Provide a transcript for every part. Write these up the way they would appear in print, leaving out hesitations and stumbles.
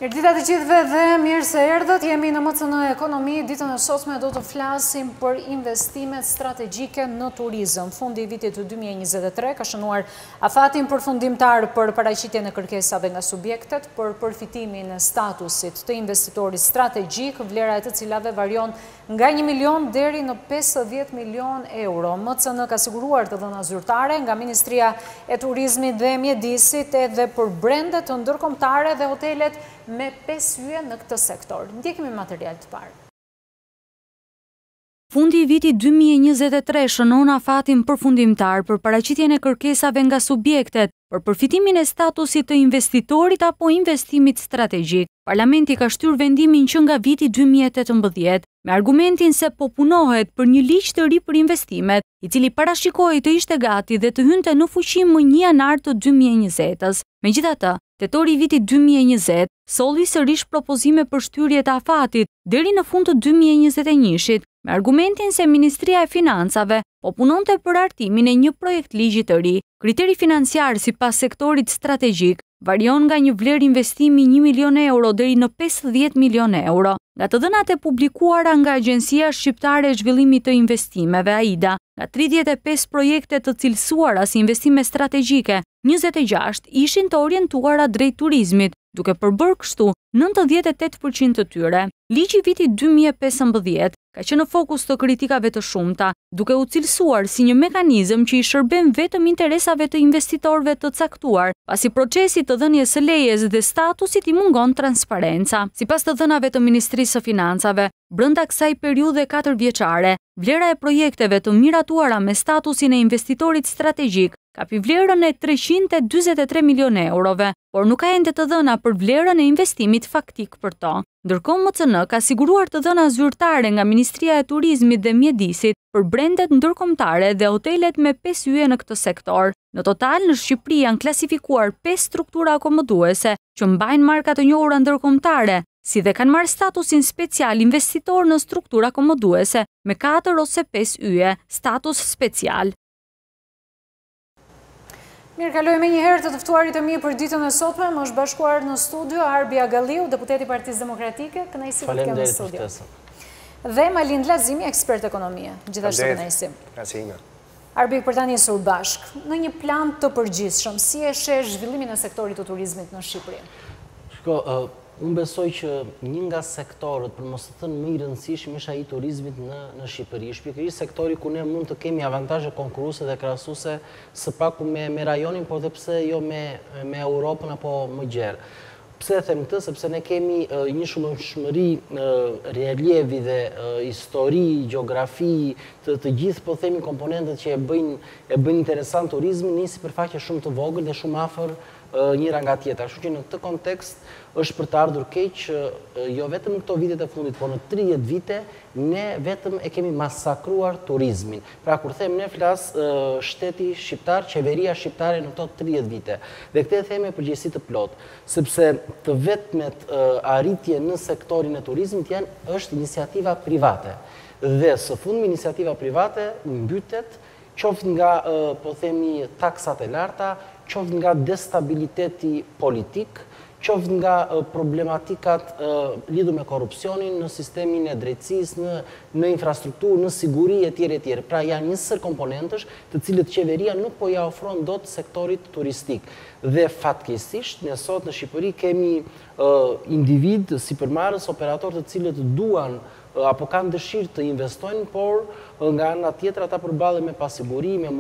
Mirëdita të gjithëve dhe mirë se erdhët, jemi në MCN Ekonomi, ditën e sotme do të flasim për investimet strategjike në turizëm. Fundi i vitit 2023 ka shënuar afatin përfundimtar për paraqitjen e kërkesave nga subjektet për përfitimin e statusit të investitorit strategjik, vlera e të cilave varion nga 1 milion deri në 50 milion euro. MCN ka siguruar të dhëna zyrtare nga Ministria e Turizmit dhe Mjedisit edhe për brendet të ndërkombëtare dhe hotelet me 5 yje në këtë sektor. Ndjekemi material të parë. Fundi i vitit 2023 shënon afatin përfundimtar për paraqitjen e kërkesave nga subjektet për përfitimin e statusit të investitorit apo investimit strategjik. Parlamenti ka shtyr vendimin që nga viti 2018 me argumentin se po punohet për një ligj të ri për investimet, i cili parashikohej të ishte gati dhe të hynte në fuqi më 1 janar të 2020-s. Megjithatë, tetori i vitit 2020 solli sërish propozime për shtyrje të afatit deri në fund të 2021-shit, me argumentin se Ministria e Financave po punonte për hartimin e një projekt ligji të ri. Kriteri financiar sipas sektorit strategjik varion nga një vlerë investimi 1 milion euro deri në 50 milion euro. Nga të dhënat e publikuara nga Agjencia Shqiptare e Zhvillimit të Investimeve AIDA, nga 35 projekte të cilësuara si investime strategjike, 26 ishin të orientuara drejt turizmit, duke përbërë kështu 98% të tyre. Ligji i vitit 2015 ka qenë në fokus të kritikave të shumta, duke u cilësuar si një mekanizëm që i shërben vetëm interesave të investitorëve të caktuar, pasi procesi të dhënies së lejes dhe statusit i mungon transparenca. Sipas të dhënave të Ministrisë së Financave, brenda kësaj periudhe 4 vjeçare, vlera e projekteve të miratuara me statusin e investitorit strategjik kapi vlerën e 343 milion eurove, por nuk ka ende të dhëna për vlerën e investimit faktik për to. Ndërkohë MCN ka siguruar të dhëna zyrtare nga Ministria e Turizmit dhe Mjedisit për brendet ndërkombëtare dhe hotelet me 5 yje në këtë sektor. Në total, në Shqipëri janë klasifikuar 5 struktura akomoduese që mbajnë marka të njohura ndërkombëtare, si dhe kanë marrë statusin special investitor në struktura akomoduese me 4 ose 5 yje, status special. Mirë, kalojme një herë të të ftuarit e mi për ditën e sotme, më është bashkuar në studio Arbi Agalliu, deputeti Partisë Demokratike, kënaqësi të kem në studio. Dhe Malind Lazimi, ekspert ekonomie. Gjithashtu kënaqësi. Arbi, për ta nisur bashkë, në një plan të përgjithshëm, si e sheh zhvillimin e sektorit të turizmit në Shqipëri? Shko, unë besoj që një nga sektorët, për mos të thënë më i rëndësishëm, është ai turizmit në Shqipëri. Shqipërisht sektori ku ne mund të kemi avantazhe konkurruese dhe krahasuese së paku me rajonin, por dhe pse jo me Europën apo më gjerë. Pse e them këtë? Sepse ne kemi një shumëshmëri relievi dhe histori, gjeografi, të gjithë po themi komponentët që e bëjnë interesant turizmin, nisi për faqe shumë të vogël dhe shumë afër njëra nga tjetra. Kështu që në këtë kontekst është për të ardhur keq jo vetëm në këto vitet e fundit, por në 30 vite ne vetëm e kemi masakruar turizmin. Pra kur them ne flas shteti shqiptar, qeveria shqiptare në këto 30 vite. Dhe këtë e them me përgjegjësi të plot, sepse të vetmet arritje në sektorin e turizmit është iniciativa private. Dhe së fundmi iniciativa private mbytet qoftë nga po themi taksat e larta, qoftë nga destabiliteti politik, qoftë nga problematikat lidhur me korrupsionin në sistemin e drejtësisë, në infrastrukturë, në siguri etj. Pra janë një sër komponentësh të cilët qeveria nuk po ja ofron dot sektorit turistik. Dhe fatkeqësisht ne sot në Shqipëri kemi individ, sipërmarrës, operatorë të cilët duan apo kanë dëshirë të investojnë, por nga ana tjetër ata përballen me pasiguri, me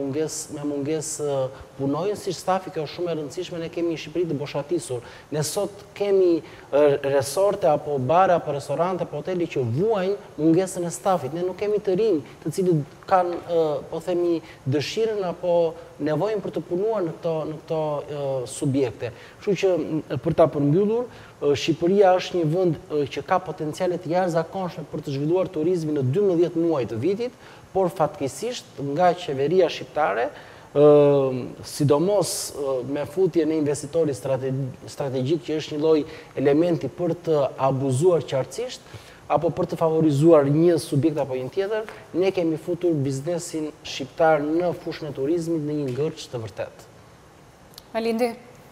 mungesë punojnë, si stafi, kjo është shumë e rëndësishme, ne kemi në Shqipëri të boshatisur. Ne sot kemi resorte apo bare apo restorante apo hotele që vuajnë mungesën e stafit. Ne nuk kemi të rinj, të cilët kanë po themi dëshirën apo nevojën për të punuar në këto subjekte. Kështu që për ta përmbyllur, Shqipëria është një vend që ka potenciale të jashtëzakonshme për të zhvilluar turizmin në 12 muaj të vitit, por fatkeqësisht nga qeveria shqiptare, sidomos me futje në investitori strategjik që është një lloj elementi për të abuzuar qartësisht, apo për të favorizuar një subjekt apo një tjetër, ne kemi futur biznesin shqiptar në fushën e turizmit në një ngërç të vërtet. Malindi?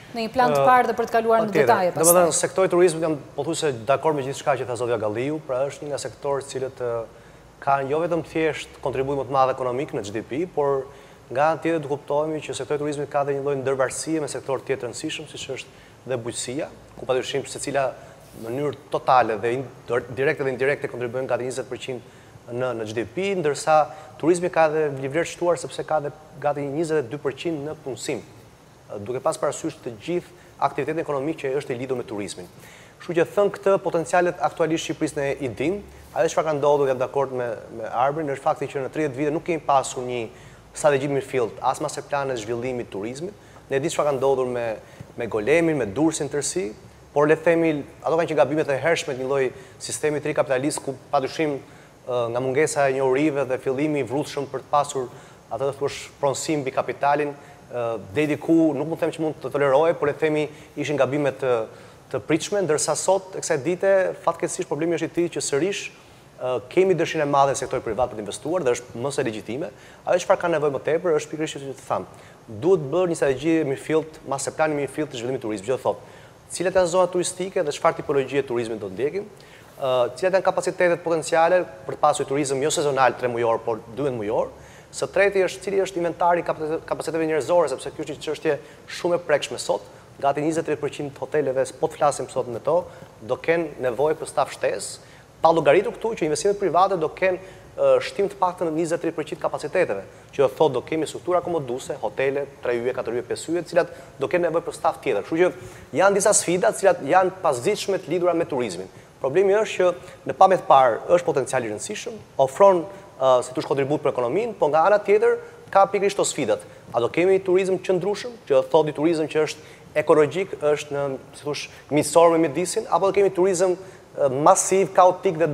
në një plan të parë dhe për të kaluar në detaje pastaj. Domethënë, sektori turizmit jam pothuajse dakord me gjithçka që tha zotja Galliu, pra është një nga sektorët cilët kanë jo vetëm thjesht kontribuim më të madh ekonomik në GDP, por nga ana tjetër të kuptohemi që sektori turizmit ka dhe një lloj ndërvarësie me sektor tjetër të rëndësishëm, siç është dhe bujqësia, ku padyshim secila në mënyrë totale dhe direkte dhe indirekte kontribuojnë gati 20% në GDP, ndërsa turizmi ka dhe vlerë shtuar sepse ka dhe gati 22% në punësim, duke pas parasysh të gjithë aktivitetin ekonomik që është i lidhur me turizmin. Kështu që thënë këtë, potencialet aktualisht Shqipërisë ne i dim, ajo çfarë ka ndodhur, jam dakord me Arbrin, është fakti që në 30 vite nuk kemi pasur një strategji mirëfillt, as master plan e zhvillimit turizmit. Ne di çfarë ka ndodhur me Golemin, me Durrësin tërësi, por le të themi, ato kanë që gabimet e hershme të një lloj sistemi të ri kapitalist ku padyshim nga mungesa e njohurive dhe fillimi i vrruthshëm për të pasur atë të thuash pronësim mbi kapitalin, deri ku nuk mund të them që mund të tolerohej, por le të themi ishin gabime të pritshme, ndërsa sot e kësaj dite fatkeqësisht problemi është i tillë që sërish kemi dëshirën e madhe në sektorin privat për të investuar dhe është më së legjitime. Ajo çfarë ka nevojë më tepër është pikërisht që të them. Duhet bërë një strategji mirëfillt, master plan i mirëfillt të zhvillimit turizmit, që thotë cilat janë zonat turistike dhe çfarë tipologjie turizmi do të ndjekim, cilat janë kapacitetet potenciale për të pasur turizëm jo sezonal 3 mujor, por 12 mujor. Së treti është cili është inventari kapaciteteve njerëzore, sepse kjo është një çështje shumë e prekshme sot. Gati 23% të hoteleve, po të flasim sot në to, do kenë nevojë për staf shtesë, pa llogaritur këtu që investimet private do kenë shtim të paktën në 23% kapaciteteve, që do thotë do kemi struktura akomoduese, hotele, 3 yje, 4 yje, 5 yje, të cilat do kenë nevojë për staf tjetër. Kështu që janë disa sfida të cilat janë pasdiqshme të lidhura me turizmin. Problemi është që në pamje të parë është potencial i rëndësishëm, ofron si thosh kontribut për ekonominë, por nga ana tjetër ka pikërisht ato sfidat. A do kemi turizëm qëndrueshëm, që thotë turizëm që është ekologjik, është në si thosh miqësor me mjedisin, apo do kemi turizëm masiv, kaotik dhe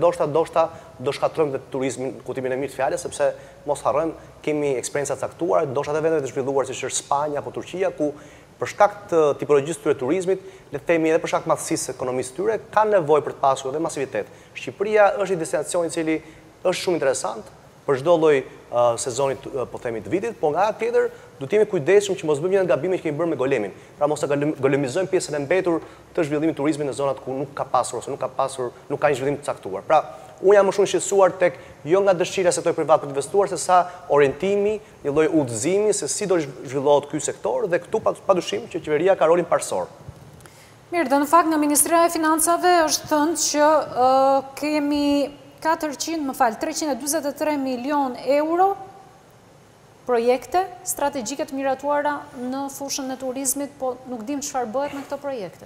do shkatrojmë dhe turizmin kuptimin e mirë të fjalës, sepse mos harrojmë kemi eksperjenca caktuara, ndoshta edhe vendeve të zhvilluar siç është Spanja apo Turqia, ku për shkak të tipologjisë tyre turizmit, le të themi edhe për shkak të madhësisë së ekonomisë tyre, kanë nevojë për të pasur edhe masivitet. Shqipëria është një destinacion i cili është shumë interesant për çdo lloj sezoni po themi të vitit, por nga ana tjetër duhet të jemi kujdesshëm që mos bëjmë një gabim që kemi bërë me Golemin. Pra mos ta golemizojmë pjesën e mbetur të zhvillimit turizmit në zonat ku nuk ka pasur ose nuk ka një zhvillim të caktuar. Pra, unë jam më shumë shqetësuar tek jo nga dëshira e sektorit privat për të investuar, se sa orientimi, një lloj udhëzimi se si do zhvillohet ky sektor dhe këtu padyshim që qeveria ka rolin parësor. Mirë, dhe në fakt nga Ministria e Financave është thënë që kemi 323 milion euro projekte strategjike të miratuara në fushën e turizmit, po nuk dim çfarë bëhet me këto projekte.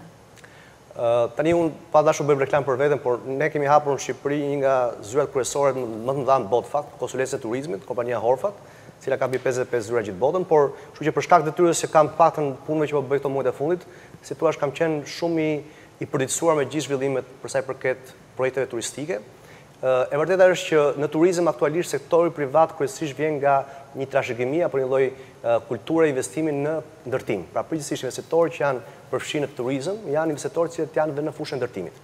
Tani unë pa dashur bëjmë reklam për veten, por ne kemi hapur në Shqipëri një nga zyrat kryesore më të mëdha në botë fakt, konsulencë e turizmit, kompania Horfat, cila ka mbi 55 zyra gjithë botën, por kështu që për shkak të detyrës që kam paktën punëve që po bëj këto muajt e fundit, si thua kam qenë shumë i përditësuar me gjithë zhvillimet për sa i përket projekteve turistike. E vërteta është që në turizëm aktualisht sektori privat kryesisht vjen nga një trashëgimi apo një lloj kulture investimi në ndërtim. Pra përgjithsisht investitorët që janë përfshirë në turizëm janë investitorë që janë dhe në fushën e ndërtimit.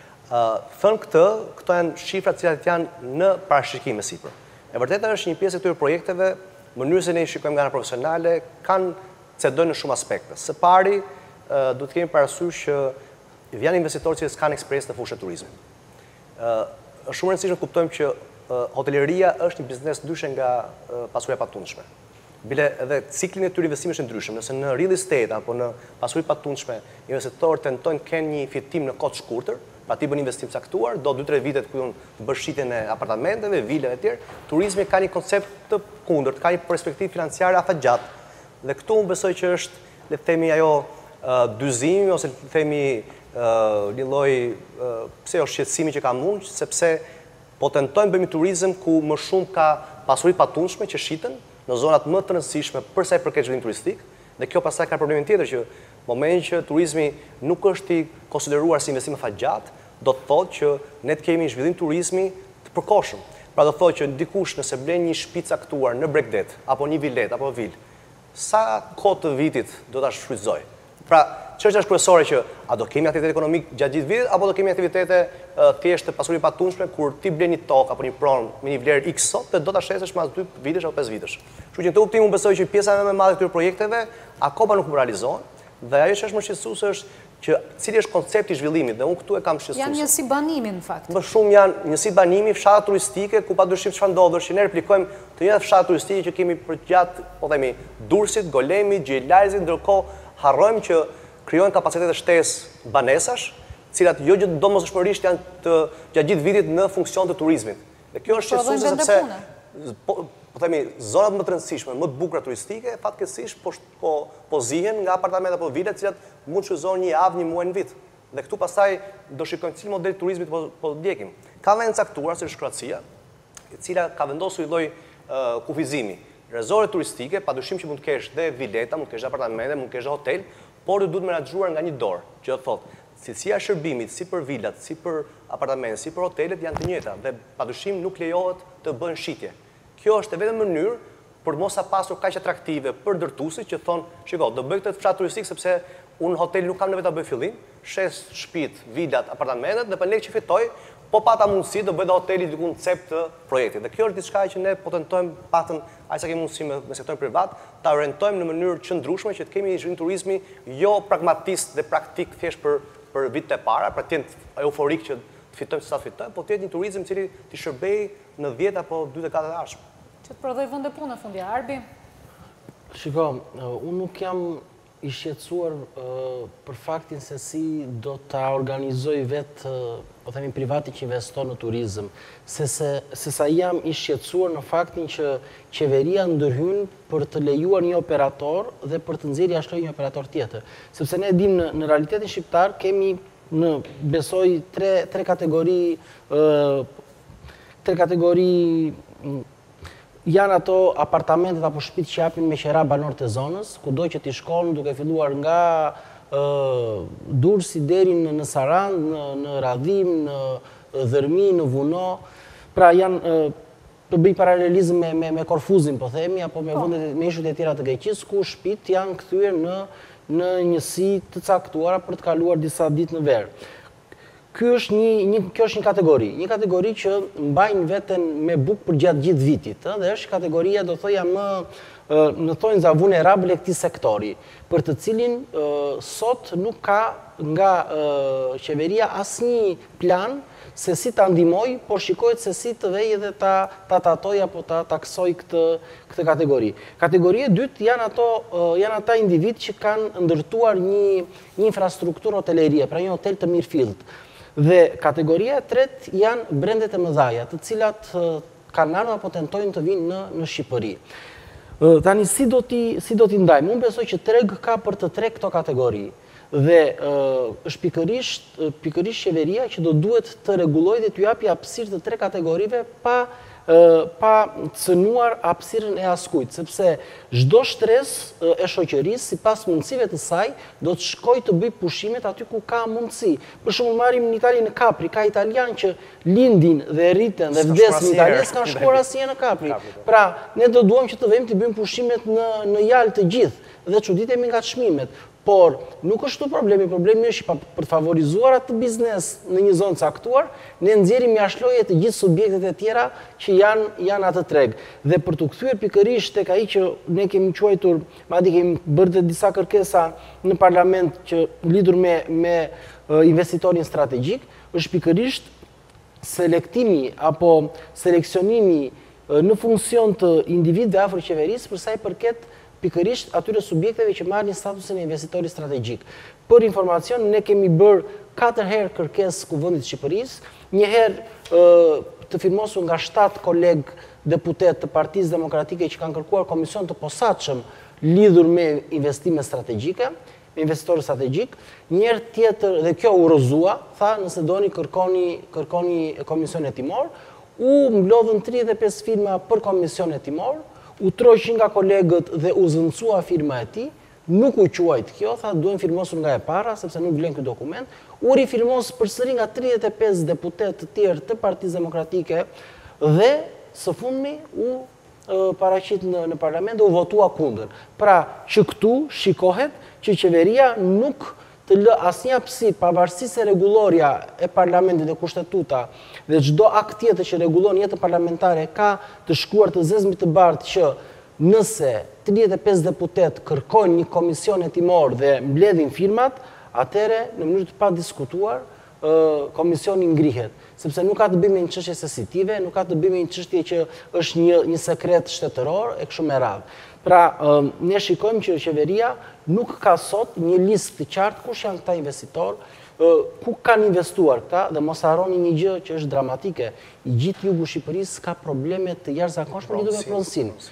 Thënë këto janë shifra të cilat janë në parashikim me sipër. E vërteta është një pjesë e këtyre projekteve, mënyrë se ne i shikojmë nga ana profesionale, kanë cedojnë në shumë aspekte. Së pari, duhet të kemi parasysh që janë investitorë që kanë eksperiencë në fushën e turizmit. Është shumë rëndësishme të kuptojmë që hoteleria është një biznes ndryshe nga pasuria patundshme. Bile edhe ciklin e tyre investimesh është ndryshëm. Nëse në real estate apo në pasuri patundshme, investitorët tentojnë të kenë një fitim në kohë të shkurtër, pra ti bën investim caktuar, do 2-3 vite të bësh shitjen e apartamenteve, vilave e tjerë. Turizmi ka një koncept të kundërt, ka një perspektivë financiare afatgjatë. Dhe këtu unë besoj që është, le të themi ajo dyzimi ose le të themi një lloj pse është shqetësimi që kam unë, sepse po tentojmë bëjmë turizëm ku më shumë ka pasuri patundshme që shiten në zonat më të rëndësishme për sa i përket zhvillimit turistik, dhe kjo pastaj ka problemin tjetër që momentin që turizmi nuk është i konsideruar si investim afatgjat, do të thotë që ne të kemi zhvillim turizmi të përkohshëm. Pra do të thotë që dikush nëse blen një shtëpi caktuar në Bregdet apo një vilet apo vil, sa kohë të vitit do ta shfrytëzojë? Pra, çështja është kryesore që a do kemi aktivitet ekonomik gjatë gjithë vitit apo do kemi aktivitete thjesht të pasuri patundshme kur ti blen një tokë apo një pronë me një vlerë X sot dhe do ta shesësh pas 2 vitesh apo 5 vitesh. Kështu që në këtë kuptim unë besoj që pjesa më e madhe e këtyre projekteve akoma nuk realizohen Dhe ajo që është më shqetësuese është që cili është koncepti i zhvillimit, dhe unë këtu e kam shqetësuar. Janë njësi banimi në fakt. Më shumë janë njësi banimi, fshatra turistike, ku padyshim çfarë ndodh, që ne replikojmë të njëjtat fshatra turistike që kemi përgjatë, po themi, Durrësit, Golemit, Gjelajzit, ndërkohë harrojmë që krijojnë kapacitete shtesë banesash, cilat jo domosdoshmërisht janë të gjatë gjithë vitit në funksion të turizmit. Dhe kjo është shqetësuese sepse po themi, zonat më të rëndësishme, më të bukura turistike, fatkeqësisht po zihen nga apartamentet apo vilat, të cilat mund të shfrytëzohen një javë, një muaj në vit. Dhe këtu pastaj do shikojmë cili model turizmit po ndjekim. Ka vende caktuar, si është Kroacia, e cila ka vendosur një lloj kufizimi. Rezorte turistike, padyshim që mund të kesh dhe vileta, mund të kesh apartamente, mund të kesh hotel, por duhet menaxhuar nga një dorë, që thotë cilësia e shërbimit si për vilat, si për apartamentet, si për hotelet janë të njëjta dhe padyshim nuk lejohet të bëhen shitje. Kjo është vetëm mënyrë për mos a pasur kaq atraktive për ndërtuesit që thonë, shiko, do bëj këtë fshat turistik sepse unë hotel nuk kam nevojë ta bëj fillim, shes shtëpit, vilat, apartamentet dhe për lekë që fitoj, po pata mundësi do bëj hoteli diku në cep të projektit. Dhe kjo është diçka që ne po tentojmë patën aq sa kemi mundësi me sektorin privat, ta orientojmë në mënyrë qëndrueshme që të kemi një zhvillim turizmi jo pragmatist dhe praktik thjesht për vitet e para, pra të jenë euforik që të fitojmë sa të fitojmë, po të jetë një turizëm i cili të shërbejë në 10 apo 2 dekada të ardhshme. Që të prodhoj vende pune fundi Arbi? Shiko, unë nuk jam i shqetësuar për faktin se si do ta organizoj vetë, po themi, privati që investon në turizëm, se sa jam i shqetësuar në faktin që qeveria ndërhyn për të lejuar një operator dhe për të nxjerrë jashtë një operator tjetër. Sepse ne dim në realitetin shqiptar kemi besoj tre kategori janë ato apartamentet apo shtëpitë që japin me qera banor të zonës, kudo që ti shkon, duke filluar nga Durrësi deri në Sarand, në Radhim, në Dhërmi, në Vuno. Pra janë të bëj paralelizëm me Korfuzin, po themi, apo me vendet me ishut e tjera të Greqisë, ku shtëpitë janë kthyer në njësi të caktuara për të kaluar disa ditë në verë. Kjo është një kategori. Një kategori që mbajnë veten me bukë për gjatë gjithë vitit. Dhe është kategoria, do thoja, në thonjza vulnerable e këtij sektori, për të cilin sot nuk ka nga qeveria asnjë plan se si ta ndihmoj, por shikohet se si të vejë dhe ta tatoj apo ta taksoj këtë kategori. Kategoria e dytë janë ata individ që kanë ndërtuar një infrastrukturë hotelerie, pra një hotel të mirëfillt. Dhe kategoria e tretë janë brendet e mëdhaja, të cilat kanë ardhur apo tentojnë të vinë në Shqipëri. Tani si do t'i ndajmë? Unë besoj që treg ka për të tre këto kategori. Dhe është pikërisht qeveria që do duhet të rregullojë dhe t'u japi hapësirë të tre kategorive pa cënuar hapësirën e askujt, sepse çdo shtresë e shoqërisë sipas mundësive të saj do të shkojë të bëjë pushimet aty ku ka mundësi. Për shembull, marrim në Itali, në Capri, ka italianë që lindin dhe rriten dhe vdesin në Itali, s'kan shkuar asnjë në Capri. Pra, ne do duam që të vëmë të bëjmë pushimet në Jalë të gjithë dhe çuditemi nga çmimet. Por nuk është këtu problemi është për të favorizuar atë biznes në një zonë caktuar, ne nxjerrim jashtëloje të gjithë subjektet e tjera që janë atë treg. Dhe për të kthyer pikërisht tek ai që ne kemi quajtur, madje kemi bërë disa kërkesa në parlament që lidhur me investitorin strategjik, është pikërisht selektimi apo seleksionimi në funksion të individëve afër qeverisë për sa i përket pikërisht atyre subjekteve që marrin statusin e investitorit strategjik. Për informacion, ne kemi bërë 4 herë kërkesë Kuvendit të Shqipërisë, një herë të firmosur nga 7 kolegë deputet të Partisë Demokratike që kanë kërkuar komision të posaçëm lidhur me investime strategjike, me investitor strategjik, një herë tjetër dhe kjo u rrëzua, tha nëse doni kërkoni komision hetimor, u mblodhën 35 firma për komision hetimor, u troqin nga kolegët dhe u zënësua firma e tij, nuk u quajt kjo, tha duhen firmosur nga e para, sepse nuk vlen ky dokument, u rifirmos përsëri nga 35 deputet të tjerë të Partisë Demokratike dhe së fundmi u paraqit në parlament dhe u votua kundër. Pra që këtu shikohet që qeveria nuk të lë asnjë hapësirë pavarësisht se rregulloria e parlamentit dhe kushtetuta dhe çdo akt tjetër që rregullon jetën parlamentare ka të shkruar të zezmit të bardhë që nëse 35 deputet kërkojnë një komision hetimor dhe mbledhin firmat, atëre në mënyrë të pa diskutuar, komisioni ngrihet, sepse nuk ka të bëjë me një çështje sensitive, nuk ka të bëjë me një çështje që është një sekret shtetëror e kështu me radhë. Pra, ne shikojmë që qeveria nuk ka sot një listë të qartë kush janë këta investitorë, ku kanë investuar këta, dhe mos harroni një gjë që është dramatike. I gjithë jugu Shqipërisë ka probleme të jashtëzakonshme lidhur me pronësinë.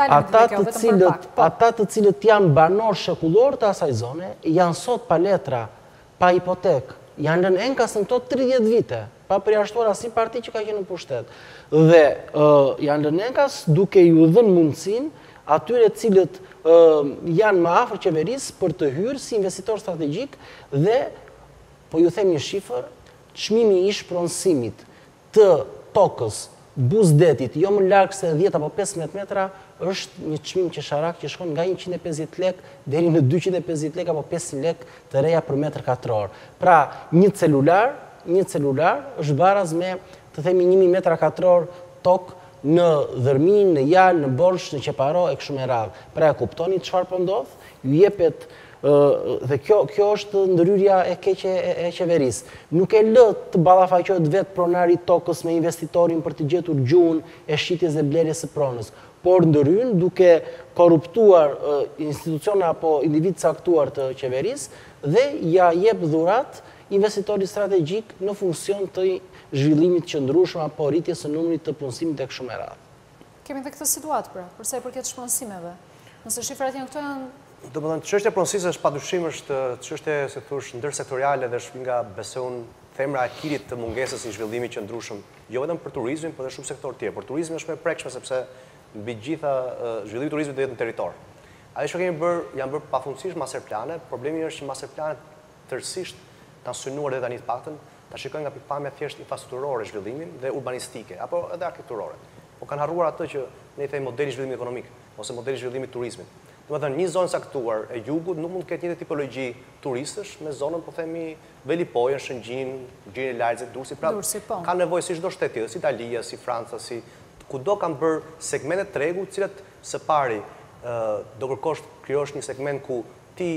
Ata të cilët janë banor shekullor të asaj zone, janë sot pa letra, pa hipotek, janë lënë enkas në këto 30 vite, pa përjashtuar asnjë parti që ka qenë në pushtet. Dhe janë lënë enkas duke ju dhënë mundësinë atyre cilët janë më afër qeverisë për të hyrë si investitor strategjik dhe, po ju them një shifër, çmimi i shpronësimit të tokës Buzdetit, jo më larg se 10 apo 15 metra, është një çmim qesharak që shkon nga 150 lek deri në 250 lek apo 500 lek të reja për metër katror. Pra, një celular është baraz me, të themi, 1000 metra katror tokë në Dhërmin, në Jalë, në Borsh, në Qeparo e kështu me radhë. Pra, e kuptoni çfarë po ndodh? Ju jepet dhe kjo është ndërhyrja e keqe e qeverisë. Nuk e lë të ballafaqohet vetë pronari i tokës me investitorin për të gjetur gjuhën e shitjes dhe blerjes së pronës, por ndërhyn duke korruptuar institucione apo individ caktuar të qeverisë dhe ja jep dhurat investitorit strategjik në funksion të zhvillimit qëndrueshëm apo rritjes së numrit të punësimit e kështu me radhë. Kemi dhe këtë situatë pra, për sa i përket shpronësimeve. Nëse shifrat janë këto janë. Domethënë, çështja e pronësisë është padyshim është çështje, si thosh, ndërsektoriale dhe është nga besoj unë themra e kirit të mungesës në zhvillimit qëndrueshëm, jo vetëm për turizmin, por edhe shumë sektor tjerë. Por turizmi është më e prekshme sepse mbi gjitha zhvillimi i turizmit do jetë në territor. Ajo që kemi bërë, janë bërë pafundësisht masterplane. Problemi është që masterplanet tërësisht kanë synuar dhe tani të paktën ta shikojnë nga pikpamja thjesht infrastrukturore zhvillimin dhe urbanistike apo edhe arkitekturore. Po kanë harruar atë që ne i themi modeli zhvillimit ekonomik ose modeli zhvillimit turizmit. Domethënë, një zonë saktuar e jugut nuk mund të ketë njëjtë tipologji turistësh me zonën, po themi, Velipojën, Shëngjin, Gjini Lajzit, Durrësi. Pra, ka nevojë si çdo shtet tjetër, si Italia, si Franca, si kudo kanë bërë segmente tregu, të cilat së pari do kërkosh krijosh një segment ku ti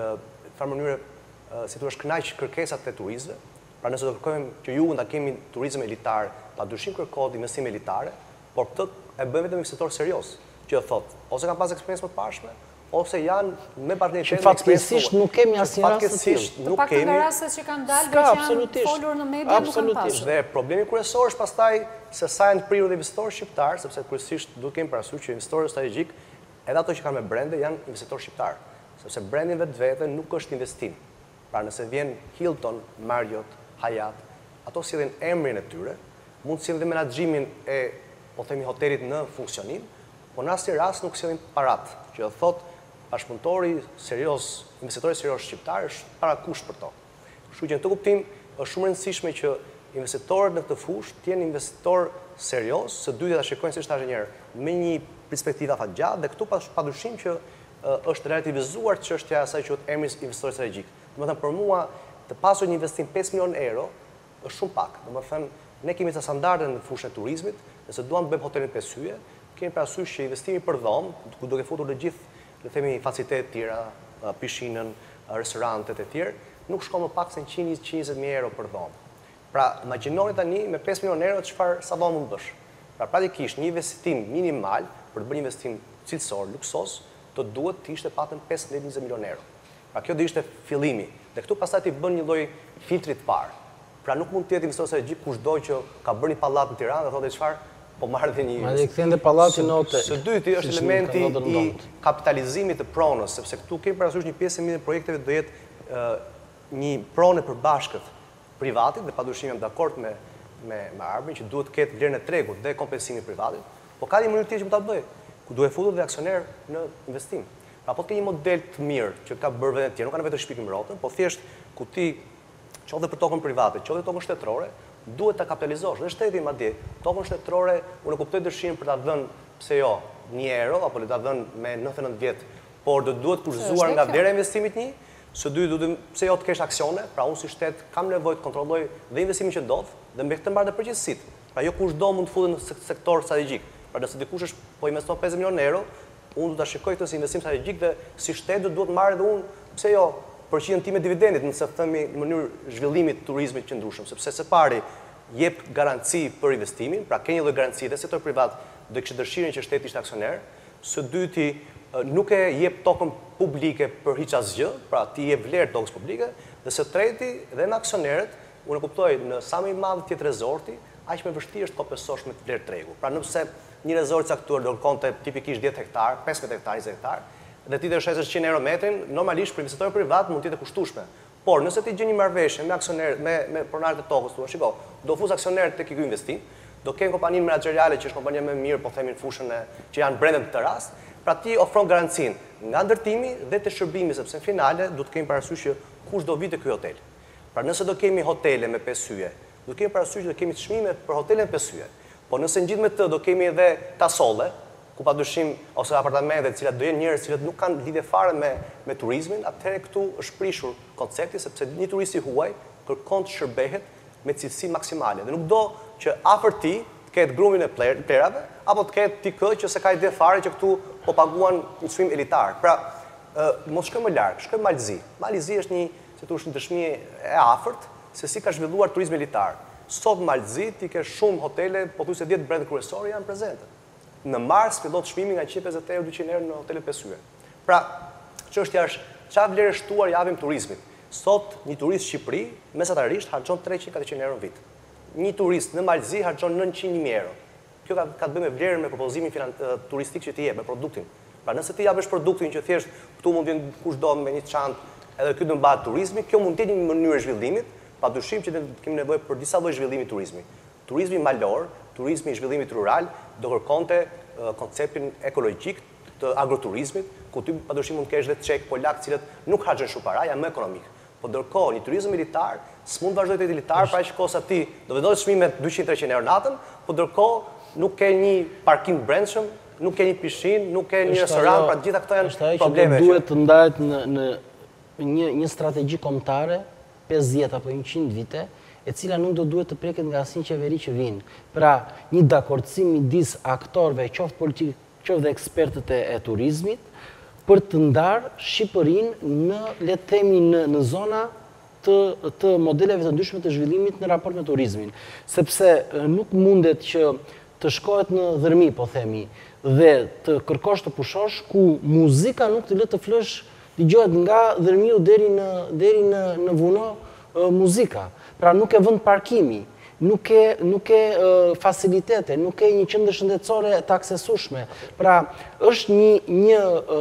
në mënyrë si thua kënaq kërkesat e turistëve. Pra, nëse do kërkojmë që jugun ta kemi turizëm elitar, padyshim kërkohet investime elitare, por këtë e bëjmë vetëm investitor serioz, që thotë, ose kanë pas eksperiencë më të pashme, ose janë me partneritet me fatkeqësisht nuk kemi asnjë rast të tillë. Të paktën nga rastet që kanë dalë që janë folur në media nuk kanë pasur. Dhe problemi kryesor është pastaj se sa janë të prirur dhe investitorë shqiptar, sepse kryesisht duhet kemi parasysh që investitorët strategjik, edhe ato që kanë me brende, janë investitorë shqiptar, sepse brendi vetvete nuk është investim. Pra, nëse vjen Hilton, Marriott, Hyatt, ato sillin emrin e tyre, mund të sillin dhe menaxhimin e, po themi, hotelit në funksionim, por në asnjë rast nuk sillin parat, që thotë bashkëpunëtori serioz, investitori serioz shqiptar është parakush për to. Kështu që në këtë kuptim është shumë e rëndësishme që investitorët në këtë fushë të jenë investitor serioz, së dyti ta shikojnë si thashë një herë, me një perspektivë afatgjatë dhe këtu padyshim që është relativizuar çështja e asaj që quhet emri investitor strategjik. Domethënë për mua të pasur një investim 5 milion euro është shumë pak. Domethënë ne kemi ca standarde në fushën e turizmit, nëse duam të bëjmë hotelin 5 hyje, kemi parasysh që investimi për dhomë, ku do të futur të gjithë, le të themi, facilitetet e tjera, pishinën, restorantet e tjerë, nuk shkon më pak se 120.000 euro për dhomë. Pra, imagjinoni tani me 5 milion euro çfarë sa dhomë mund bësh. Pra, praktikisht një investim minimal për të bërë një investim cilësor, luksos, do duhet të ishte patëm 15-20 milion euro. Pra, kjo do ishte fillimi. Dhe këtu pastaj ti bën një lloj filtri të parë. Pra, nuk mund të jetë investor strategjik kushdo që ka bërë një pallat në Tiranë dhe thotë çfarë, po marrë dhe një. Madje kthen dhe pallatin në hotel. Së dyti është elementi i kapitalizimit të pronës, sepse këtu kemi parasysh një pjesë e projekteve do jetë një pronë përbashkët privatit dhe padyshim jam dakord me Arbin që duhet të ketë vlerën e tregut dhe kompensimin privatit, por ka një mënyrë tjetër që mund ta bëj, ku duhet futur dhe aksioner në investim. Pra po të ke një model të mirë që ka bërë vendet tjera, nuk kanë vetë shpikim rrotën, po thjesht ku ti qoftë për tokën private, qoftë tokën shtetërore, duhet ta kapitalizosh. Dhe shteti madje, tokën shtetërore, unë kuptoj dëshirën për ta dhënë, pse jo, 1 euro apo le ta dhënë me 99 vjet, por do duhet kurzuar nga vlera e investimit një, së dy duhet pse jo të kesh aksione, pra unë si shtet kam nevojë të kontrolloj dhe investimin që ndodh dhe me këtë mbarë përgjegjësitë. Pra jo kushdo mund të futet në sektor strategjik. Pra nëse dikush është po investon 50 milionë euro, Unë du të shikoj këtë si investim strategjik dhe si shtetë duhet marrë dhe unë, pse jo, përqinë time dividendit, nëse thëmi në mënyrë zhvillimit turizmit që ndryshëm, sepse se pari jep garanci për investimin, pra ke një lloj garanci dhe sektor privat do kishte dëshirën që shteti ishte aksioner, së dyti nuk e jep tokën publike për hiç asgjë, pra ti jep vlerë tokës publike, dhe së treti dhe në aksionerët, unë e kuptoj në sa më i madh tjetë rezorti, aq më vështirë është kompensosh me vlerë tregu. Pra nëse një rezort caktuar do kërkonte tipikisht 10 hektar, 15 hektar, 20 hektar, dhe ti të shesësh 100 euro metrin, normalisht për investitor privat mund të jetë kushtueshme. Por nëse ti gjen një marrëveshje me aksionerët, me pronarët e tokës, thua, shiko, do fuz aksionerët tek ky investim, do kenë kompaninë menaxheriale që është kompania më e mirë, po themi në fushën që janë brenda të rast, pra ti ofron garancinë nga ndërtimi dhe të shërbimi, sepse në finale do të kemi parasysh që kush do vi te ky hotel. Pra nëse do kemi hotele me 5 hyje, do kemi parasysh që do kemi çmime për hotele me 5 hyje. Po nëse ngjit me të do kemi edhe tasolle, ku padyshim ose apartamente të cilat do jenë njerëz që nuk kanë lidhje fare me turizmin, atëherë këtu është prishur koncepti sepse një turist i huaj kërkon të shërbehet me cilësi maksimale dhe nuk do që afër ti të ketë grumin e plerave apo të ketë ti që se ka ide fare që këtu po paguan një çmim elitar. Pra, mos shkojmë më larg, shkojmë Malzi. Malzi është një dëshmi e afërt se si ka zhvilluar turizmi elitar. Sot Malzi ti ke shumë hotele, pothuajse 10 brende kryesore janë prezente. Në mars fillon çmimi nga 150 euro 200 euro në hotelet 5 hyje. Pra, çështja është çfarë vlerë shtuar japim turizmit. Sot një turist në Shqipëri mesatarisht harxhon 300-400 euro në vit. Një turist në Malzi harxhon 900.000 euro. Kjo ka të bëjë me vlerën me propozimin turistik që ti jep, me produktin. Pra nëse ti japësh produktin që thjesht këtu mund të jenë kushdo me një çantë, edhe këtu do mbahet turizmi, kjo mund të jetë një mënyrë zhvillimit, padyshim që kemi nevojë për disa lloj zhvillimi turizmi. Turizmi malor, turizmi i zhvillimit rural do kërkonte konceptin ekologjik të agroturizmit, ku ty padyshim mund të kesh edhe çek polak, cilët nuk harxhojnë shumë para, janë më ekonomik. Po ndërkohë, një turizëm militar s'mund vazhdoj të jetë militar pra që kosa ti do vendos çmime 200-300 euro natën, po ndërkohë nuk ke një parkim brendshëm, nuk ke një pishinë, nuk ke një restoran, pra gjitha këto janë probleme. Duhet të ndahet në një strategji kombëtare 50 apo 100 vite, e cila nuk do duhet të preket nga asnjë qeveri që vinë. Pra, një dakordsim midis aktorëve, qoftë politik, qoftë dhe ekspertët e turizmit, për të ndarë Shqipërinë në, le të themi, në zona të modeleve të ndryshme të zhvillimit në raport me turizmin. Sepse nuk mundet që të shkohet në dhërmi, po themi, dhe të kërkosh të pushosh, ku muzika nuk të lë të flësh, dëgjohet nga dhërmiu deri në vuno muzika. Pra nuk e vend parkimi, nuk e facilitete, nuk e një qendër shëndetësore të aksesueshme. Pra është një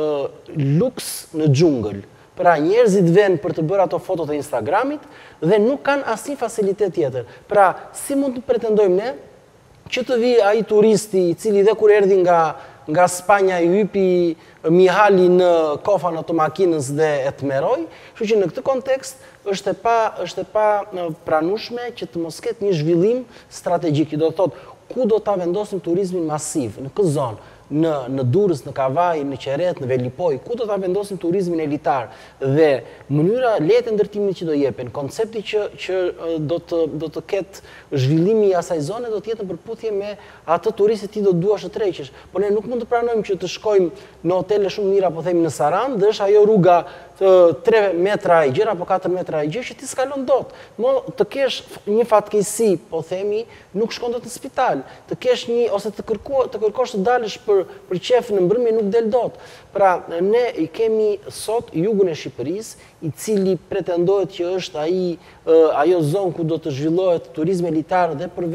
luks në xhungël. Pra njerëzit vënë për të bërë ato fotot e Instagramit dhe nuk kanë asnjë facilitet tjetër. Pra si mund të pretendojmë ne që të vi ai turisti i cili dhe kur erdhi nga Spanja i hypi Mihali në kofan e makinës dhe e tmeroi, kështu që në këtë kontekst është e pa pranueshme që të mos ketë një zhvillim strategjik. Do të thotë ku do ta vendosim turizmin masiv, në këtë zonë, në Durrës, në Kavaj, në Qerret, në Velipoj, ku do ta vendosim turizmin elitar dhe mënyra lehtë ndërtimit që do jepen, koncepti që do të ketë zhvillimi i asaj zone do të jetë në përputhje me atë turistit ti do duash të tërheqësh. Po ne nuk mund të pranojmë që të shkojmë në hotele shumë mira, po themi në Sarandë, dhe është ajo rruga 3 metra e gjerë apo 4 metra e gjerë që ti s'kalon dot. Të kesh një fatkeqësi, po themi, nuk shkon dot në spital. Të kesh një ose të kërkosh të dalësh për qef në mbrëmje nuk del dot. Pra ne i kemi sot jugun e Shqipërisë, i cili pretendohet që është ajo zonë ku do të zhvillohet turizmi elitar dhe për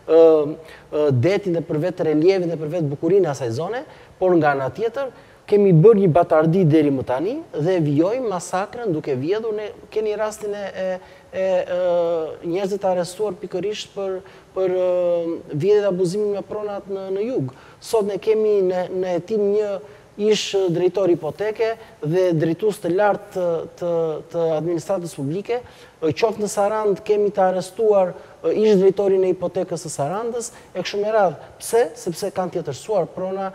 vetë detin dhe për vetë relievin dhe për vetë bukurinë e asaj zone, por nga ana tjetër kemi bërë një batardi deri më tani dhe vijojmë masakrën duke vjedhur. Ne keni rastin e njerëzit arrestuar pikërisht për vjedhje dhe abuzimin me pronat në jug. Sot ne kemi në hetim një ish drejtor hipoteke dhe drejtues të lartë të administratës publike. Qoftë në Sarandë kemi të arrestuar ish drejtorin e hipotekës së Sarandës, e kështu me radhë. Pse? Sepse kanë tjetërsuar prona,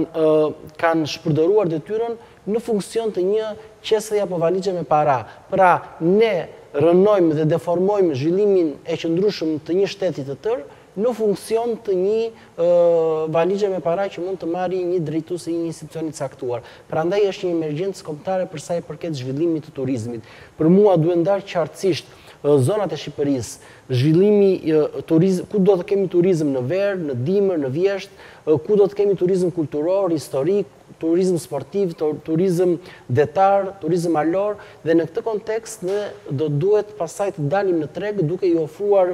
kanë shpërdoruar detyrën në funksion të një qeseje apo valixhe me para. Pra ne rënojmë dhe deformojmë zhvillimin e qëndrueshëm të një shteti të tërë në funksion të një valigje me para që mund të marrë një drejtues i një institucioni të caktuar. Prandaj është një emergjencë kombëtare për sa i përket zhvillimit të turizmit. Për mua duhet ndarë qartësisht zonat e Shqipërisë, zhvillimi ku do të kemi turizëm në verë, në dimër, në vjesht, ku do të kemi turizëm kulturor, historik, turizëm sportiv, turizëm detar, turizëm malor, dhe në këtë kontekst ne do duhet pasaj të dalim në treg duke i ofruar,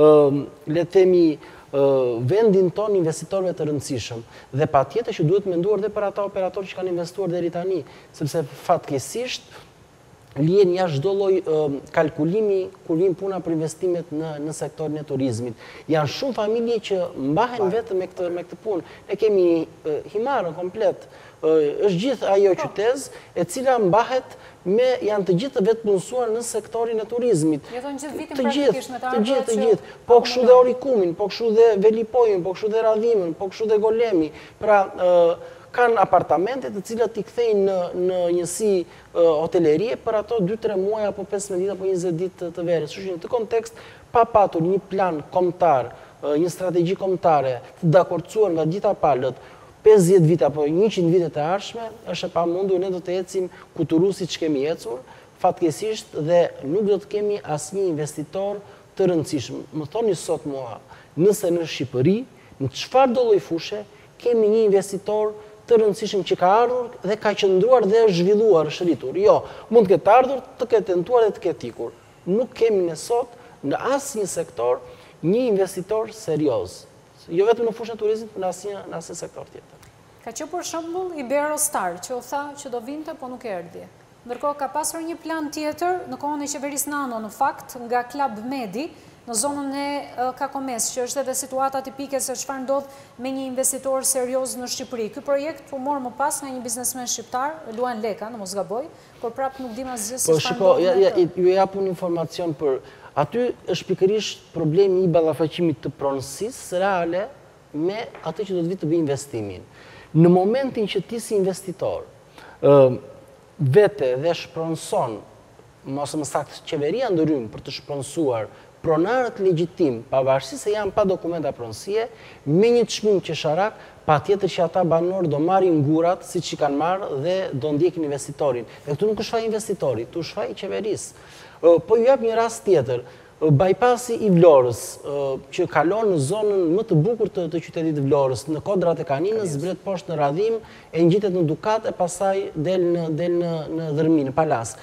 le të themi, vendin ton investitorëve të rëndësishëm. Dhe patjetër që duhet menduar dhe për ata operatorë që kanë investuar deri tani, sepse fatkeqësisht lihen jashtë çdo lloj kalkulimi kur vjen puna për investimet në sektorin e turizmit. Janë shumë familje që mbahen vetëm me këtë punë. Ne kemi himarën komplet. Është gjithë ajo qytet e cila mbahet janë të gjithë të vetë punësuar në sektorin e turizmit. Jeton gjithë vitin praktikisht me të gjithë. Po kështu dhe Orikumin, po kështu dhe Velipojin, po kështu dhe Radhimin, po kështu dhe Golemi. Pra kanë apartamente të cilat i kthejnë në njësi hotelerie për ato 2-3 muaj apo 15 ditë apo 20 ditë të verës. Kështu që në këtë kontekst, pa patur një plan kombëtar, një strategji kombëtare të dakordsuar nga gjitha palët, 50 vite apo 100 vite të ardhshme, është e pamundur ne do të ecim kuturusit që kemi ecur, fatkeqësisht dhe nuk do të kemi asnjë investitor të rëndësishëm. Më thoni sot mua, nëse në Shqipëri, në çfarë do lloj fushe, kemi një investitor të rëndësishëm që ka ardhur dhe ka qëndruar dhe është zhvilluar, është rritur. Jo, mund të ketë ardhur, të ketë tentuar dhe të ketë ikur. Nuk kemi ne sot në asnjë sektor një investitor serioz. Jo vetëm në fushën e turizmit, në asnjë sektor tjetër. Ka qenë për shembull Iberostar, që u tha që do vinte, po nuk erdhi. Ndërkohë ka pasur një plan tjetër në kohën e qeverisë Nano, në fakt, nga Club Medi, në zonën e Kakomes, që është edhe situata tipike se çfarë ndodh me një investitor serioz në Shqipëri. Ky projekt u mor më pas nga një biznesmen shqiptar, Luan Leka, në mos gaboj, por prapë nuk dim asgjë se çfarë ndodh. Ju jap un informacion për aty është pikërisht problemi i ballafaqimit të pronësisë reale me atë që do të vi të bëjë investimin. Në momentin që ti si investitor vete dhe shpronson, ose më saktë qeveria ndërhyn për të shpronsuar pronarët legjitim, pavarësisht se janë pa dokumenta pronësie, me një çmim qesharak, patjetër që ata banorë do marrin ngurat siç i kanë marrë dhe do ndjekin investitorin. Dhe këtu nuk është faj investitori, këtu është faj i qeverisë. Po ju jap një rast tjetër. Bypassi i Vlorës, që kalon në zonën më të bukur të qytetit të Vlorës, në Kodrat e Kaninës, zbret poshtë në Radhim, e ngjitet në Dukat e pastaj del në Dhërmi, në Palas.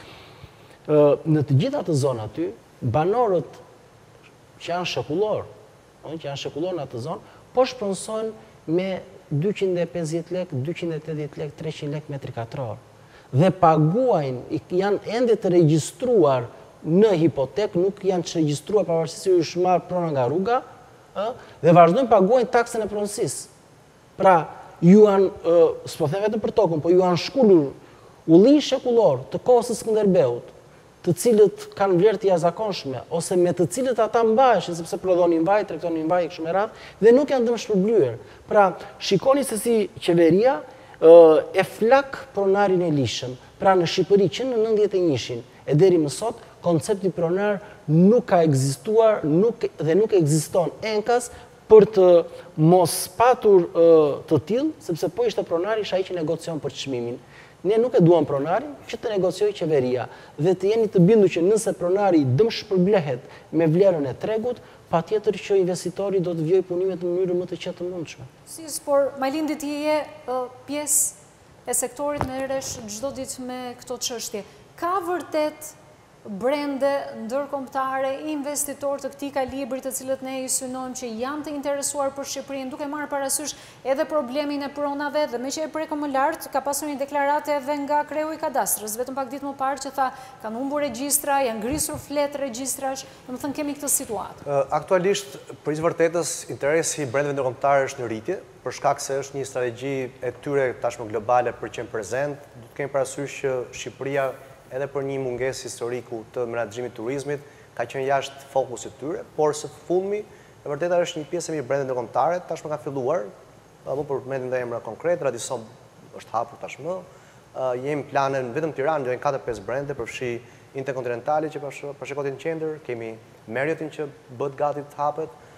Në të gjitha ato zonë aty, banorët që janë shekullor në atë zonë, po shpronson me 250 lek, 280 lek, 300 lek metri katror. Dhe paguajnë, janë ende të regjistruar në hipotek, nuk janë të regjistruar pavarësisht se është marrë prona nga rruga, dhe vazhdojnë paguajnë taksën e pronësisë. Pra, ju janë, s'po them vetëm për tokën, po ju janë shkullur ullin shekullor të kohës së Skënderbeut, të cilët kanë vlerë të jashtëzakonshme, ose me të cilët ata mbaheshin, sepse prodhonin vaj, tregtonin vaj e kështu me radhë, dhe nuk janë dëmshpërblyer. Pra, shikoni se si qeveria e flak pronarin e lishëm. Pra, në Shqipëri që në 91-shin e deri më sot, koncepti pronar nuk ka ekzistuar dhe nuk ekziston enkas për të mos patur të tillë, sepse po ishte pronari isha ai që negocion për çmimin. Ne nuk e duam pronarin që të negociojë qeveria dhe të jeni të bindur që nëse pronari dëmshpërblehet me vlerën e tregut, patjetër që investitori do të vijojë punimet në mënyrë më të qetë të mundshme. Por Majlindi ti je pjesë e sektorit merresh çdo ditë me këto çështje. Ka vërtet brende ndërkombëtare, investitorë të këtij kalibri të cilët ne i synojmë që janë të interesuar për Shqipërinë, duke marrë parasysh edhe problemin e pronave, dhe me që e prekëm më lartë, ka pasur një deklarate edhe nga kreu i kadastrës, vetëm pak ditë më parë që tha kanë humbur regjistra, janë ngrisur fletë regjistrash, domethënë kemi këtë situatë. Aktualisht, për vërtetës, interesi i brendeve ndërkombëtare është në rritje, për shkak se është një strategji e tyre tashmë globale për qenë prezent, do të kemi parasysh që Shqipëria edhe për një mungesë historiku të menaxhimit turizmit, ka qenë jashtë fokusit tyre, por së fundmi, e vërteta është një pjesë e brende ndërkombëtare, tashmë ka filluar, më përmendim dhe emra konkret, Radisson është hapur tashmë, jemi planen vetëm Tiranë, janë 4-5 brende, përfshi Interkontinentali që përshikohet në qendër, kemi Marriotin që bëhet gati të hapet,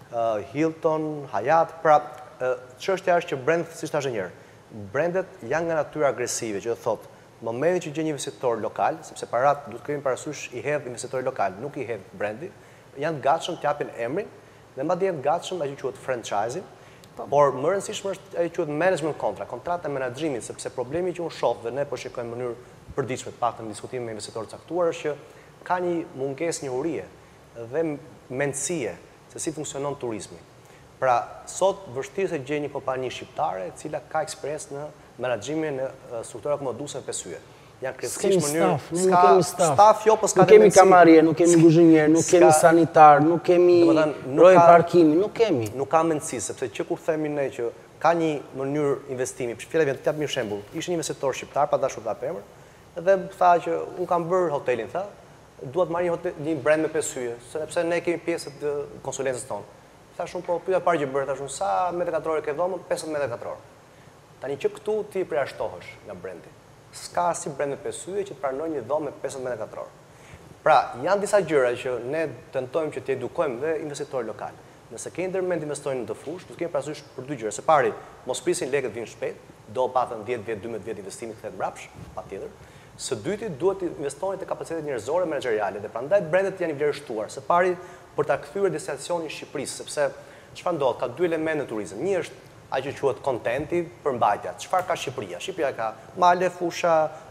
Hilton, Hyatt, pra çështja është që brandet, si thashë njerë, brandet janë nga natyrë agresive, që do thotë, në momentin që gjen një investitor lokal, sepse parat duhet kemi parasysh i hedh investitori lokal, nuk i hedh brandi, janë të gatshëm të japin emrin dhe madje janë të gatshëm ajo që quhet franchising, por më rëndësishme është ajo që quhet management contract, kontrata menaxhimit, sepse problemi që unë shoh dhe ne po shikojmë në mënyrë përditshme, të paktën në diskutim me investitorë të caktuar, është që ka një mungesë njohurie dhe mendësie se si funksionon turizmi. Pra, sot vështirë se gjej një kompani shqiptare e cila ka eksperiencë në menaxhimin e strukturave akomoduese me pesye. Janë krejtësisht mënyrë, nuk kemi staf, jo, po s'ka nuk kemi kamarje, nuk kemi guzhinier, nuk kemi sanitar, nuk kemi rojë parkimi, nuk kemi. Nuk ka mendësi, sepse që kur themi ne që ka një mënyrë investimi, për shpjellë të jap një shembull. Ishte një investitor shqiptar, pa dashur ta emër, dhe tha që un kam bërë hotelin, tha, dua të marr një brand me pesye, sepse ne kemi pjesë të konsulencës tonë. Thashun po pyeta parë që bërë, thashun sa metra katrore ke dhomën? 15 metra katror. Tani që këtu ti përjashtohesh nga brendi. S'ka si brand me pesye që të pranojë një dhomë me 15 metra katror. Pra, janë disa gjëra që ne tentojmë që të edukojmë dhe investitorë lokal. Nëse ke ndërmend investojnë në të fushë, do të kemi parasysh për dy gjëra. Së pari, mos prisin lekët vinë shpejt, do patën 10 vjet, 12 vjet investimi kthehet mbrapsh, patjetër. Së dyti, duhet të investoni te kapacitetet njerëzore menaxheriale dhe prandaj brandet janë i vlerësuar. Së pari, për ta kthyer destinacionin Shqipërisë, sepse çfarë ndodh, ka dy elemente në turizëm. Një është ai që quhet kontenti, përmbajtja. Çfarë ka Shqipëria? Shqipëria ka male, fusha,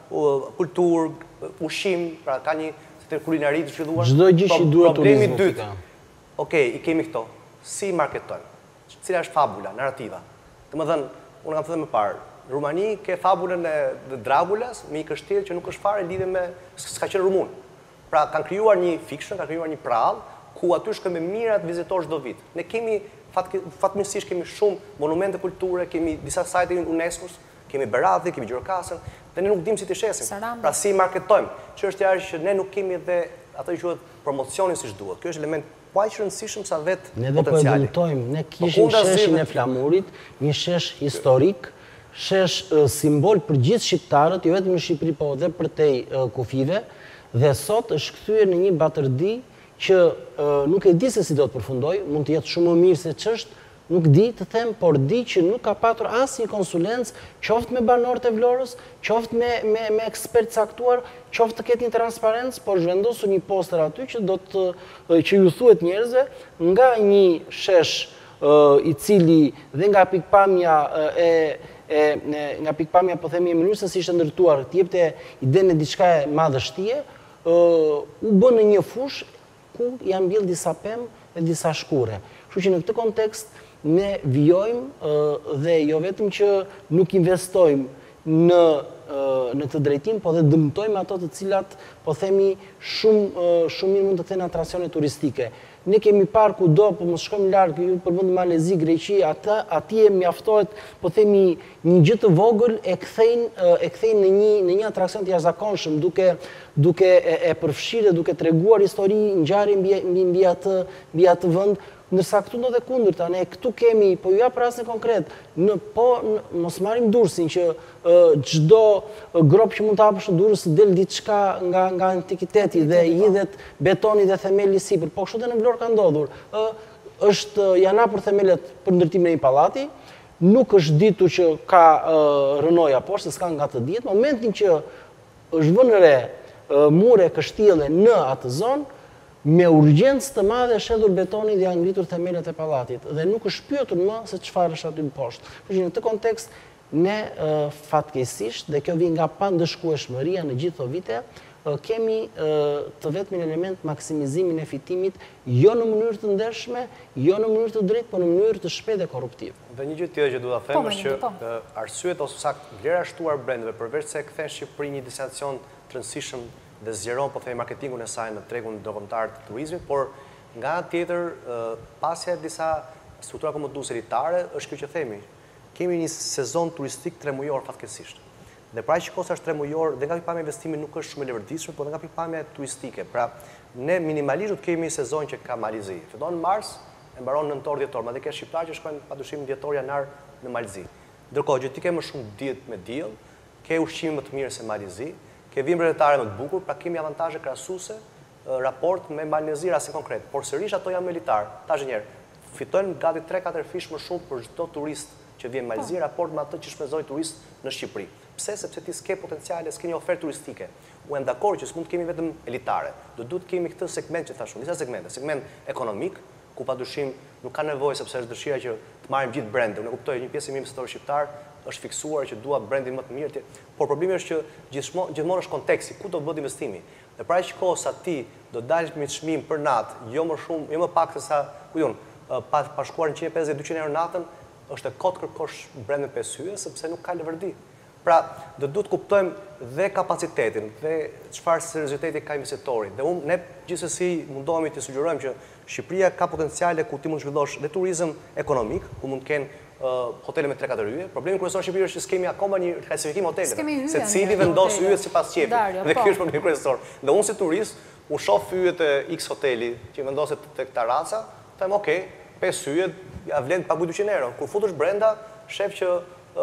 kulturë, ushqim, pra ka një kulinari të zhvilluar. Çdo gjë që duhet turizmi. Problemi i dytë. Okej, i kemi këto. Si marketojmë? Cila është fabula, narrativa? Domethënë, unë kam thënë më parë, në Rumani ke fabulën e Dragulas me një kështjellë që nuk është fare lidhje me s'ka qenë rumun. Pra kanë krijuar një fiction, kanë krijuar një prall ku aty shkojnë me mirat vizitorë çdo vit. Ne kemi fatmirësisht kemi shumë monumente kulture, kemi disa sajte UNESCO-s, kemi Beradhi, kemi Gjirokastër, dhe ne nuk dimë si t'i shesim. Pra si marketojmë. Çështja është që ne nuk kemi edhe ato që quhet promocionin siç duhet. Ky është element aq i rëndësishëm sa vet potenciali. Ne do po e dëmtojmë, ne kishim sheshin e Flamurit, një shesh historik, shesh simbol për gjithë shqiptarët, jo vetëm në Shqipëri, po edhe përtej kufive, dhe sot është kthyer në një batërdi që nuk e di se si do të përfundoj, mund të jetë shumë më mirë se ç'është, nuk di të them, por di që nuk ka patur asnjë konsulencë, qoftë me banorët e Vlorës, qoftë me ekspertë caktuar, qoftë të ketë një transparencë, por zhvendosur një poster aty që do të që ju thuhet njerëzve nga një shesh i cili dhe nga pikpamja nga pikpamja po themi e mënyrës se si ishte ndërtuar, të jepte idenë e diçka e madhështie, u bën në një fush ku janë mbjell disa pemë dhe disa shkure. Kështu që në këtë kontekst ne vijojmë dhe jo vetëm që nuk investojmë në këtë drejtim, po dhe dëmtojmë ato të cilat, po themi, shumë mirë mund të kthehen atraksione turistike. Ne kemi parë kudo, po mos shkojmë larg, ju përmend Malezi, Greqi, atje mjaftohet, po themi, një gjë të vogël e kthejnë në një atraksion të jashtëzakonshëm, duke e përfshirë, duke treguar histori, ngjarje mbi atë vend. Ndërsa këtu ndodhe kundërta, ne këtu kemi, po ju jap rastin konkret, mos marrim Durrësin që çdo grop që mund të hapësh në Durrës del diçka nga antikiteti dhe hidhet betoni dhe themeli sipër. Po kështu edhe në Vlorë ka ndodhur. Janë hapur themelet për ndërtimin e një pallati, nuk është ditur që ka rënoja poshtë, s'ka nga të dihet. Momentin që është vënë re mure kështjelle në atë zonë, me urgjencë të madhe është hedhur betoni dhe janë ngritur themelet e pallatit dhe nuk është pyetur më se çfarë është aty poshtë. Kështu që në këtë kontekst ne fatkeqësisht dhe kjo vjen nga pandëshkueshmëria në gjithë këto vite, kemi të vetmin element maksimizimi e fitimit jo në mënyrë të ndershme, jo në mënyrë të drejtë, por në mënyrë të shpejtë dhe korruptive. Dhe një gjë tjetër që duhet ta them është që arsyet ose saktë vlera shtuar brendeve përveç se kthen Shqipërinë një destinacion të rëndësishëm dhe zgjeron po themi marketingun e saj në tregun ndërkombëtar të turizmit, por nga ana tjetër pasja e disa struktura akomoduese elitare është kjo që themi. Kemi një sezon turistik 3 mujor fatkeqësisht. Dhe pra që kosa është 3 mujor dhe nga pikpamja e investimit nuk është shumë e leverdishme, por nga pikpamja turistike. Pra ne minimalisht kemi sezon që ka Malezi. Fillon në mars, e mbaron në nëntor dhjetor, madje ke shqiptarë që shkojnë padyshim dhjetor janar në Malezi. Ndërkohë që ti ke më shumë diet me diell, ke ushqime më të mirë se Malezi, ke vimbre detare më të bukur, pra kemi avantazhe krahasuese raport me Malezi rastin konkret. Por sërish ato janë militar. Tash një herë, fitojnë gati 3-4 fish më shumë për çdo turist që vjen në Malzi, raport me atë që shpenzoi turist në Shqipëri. Pse? Sepse ti s'ke potenciale, s'ke një ofertë turistike. U jam dakord që s'mund të kemi vetëm elitare. Duhet kemi këtë segment që thashun, disa segmente, segment ekonomik, ku padyshim nuk ka nevojë sepse është dëshira që të marrim gjithë brendin. Unë kuptoj një pjesë e investitorëve shqiptar është fiksuar që dua brendin më të mirë, por problemi është që gjithmonë është konteksti, ku do bëhet investimi. Dhe pra aq kohë sa ti do dalësh me çmim për natë, jo më pak se sa, ku diun, pa shkuar 150-200 euro natën, është e kot kërkosh brendin 5 hyje sepse nuk ka lëvërdi. Pra, do duhet kuptojmë dhe kapacitetin, dhe çfarë serioziteti ka investitori. Dhe ne gjithsesi mundohemi të sugjerojmë që Shqipëria ka potenciale ku ti mund të zhvillosh dhe turizëm ekonomik, ku mund të kenë hotele me 3-4 hyje. Problemi kryesor në Shqipëri është që s'kemi akoma një klasifikim hoteleve. Secili vendos hyjet sipas qepit. Dhe ky është problemi kryesor. Dhe unë si turist, u shoh hyjet e X hoteli që vendoset tek Taraca, them okay, 5 hyje ja vlen pagu 200 euro. Kur futesh brenda, shef që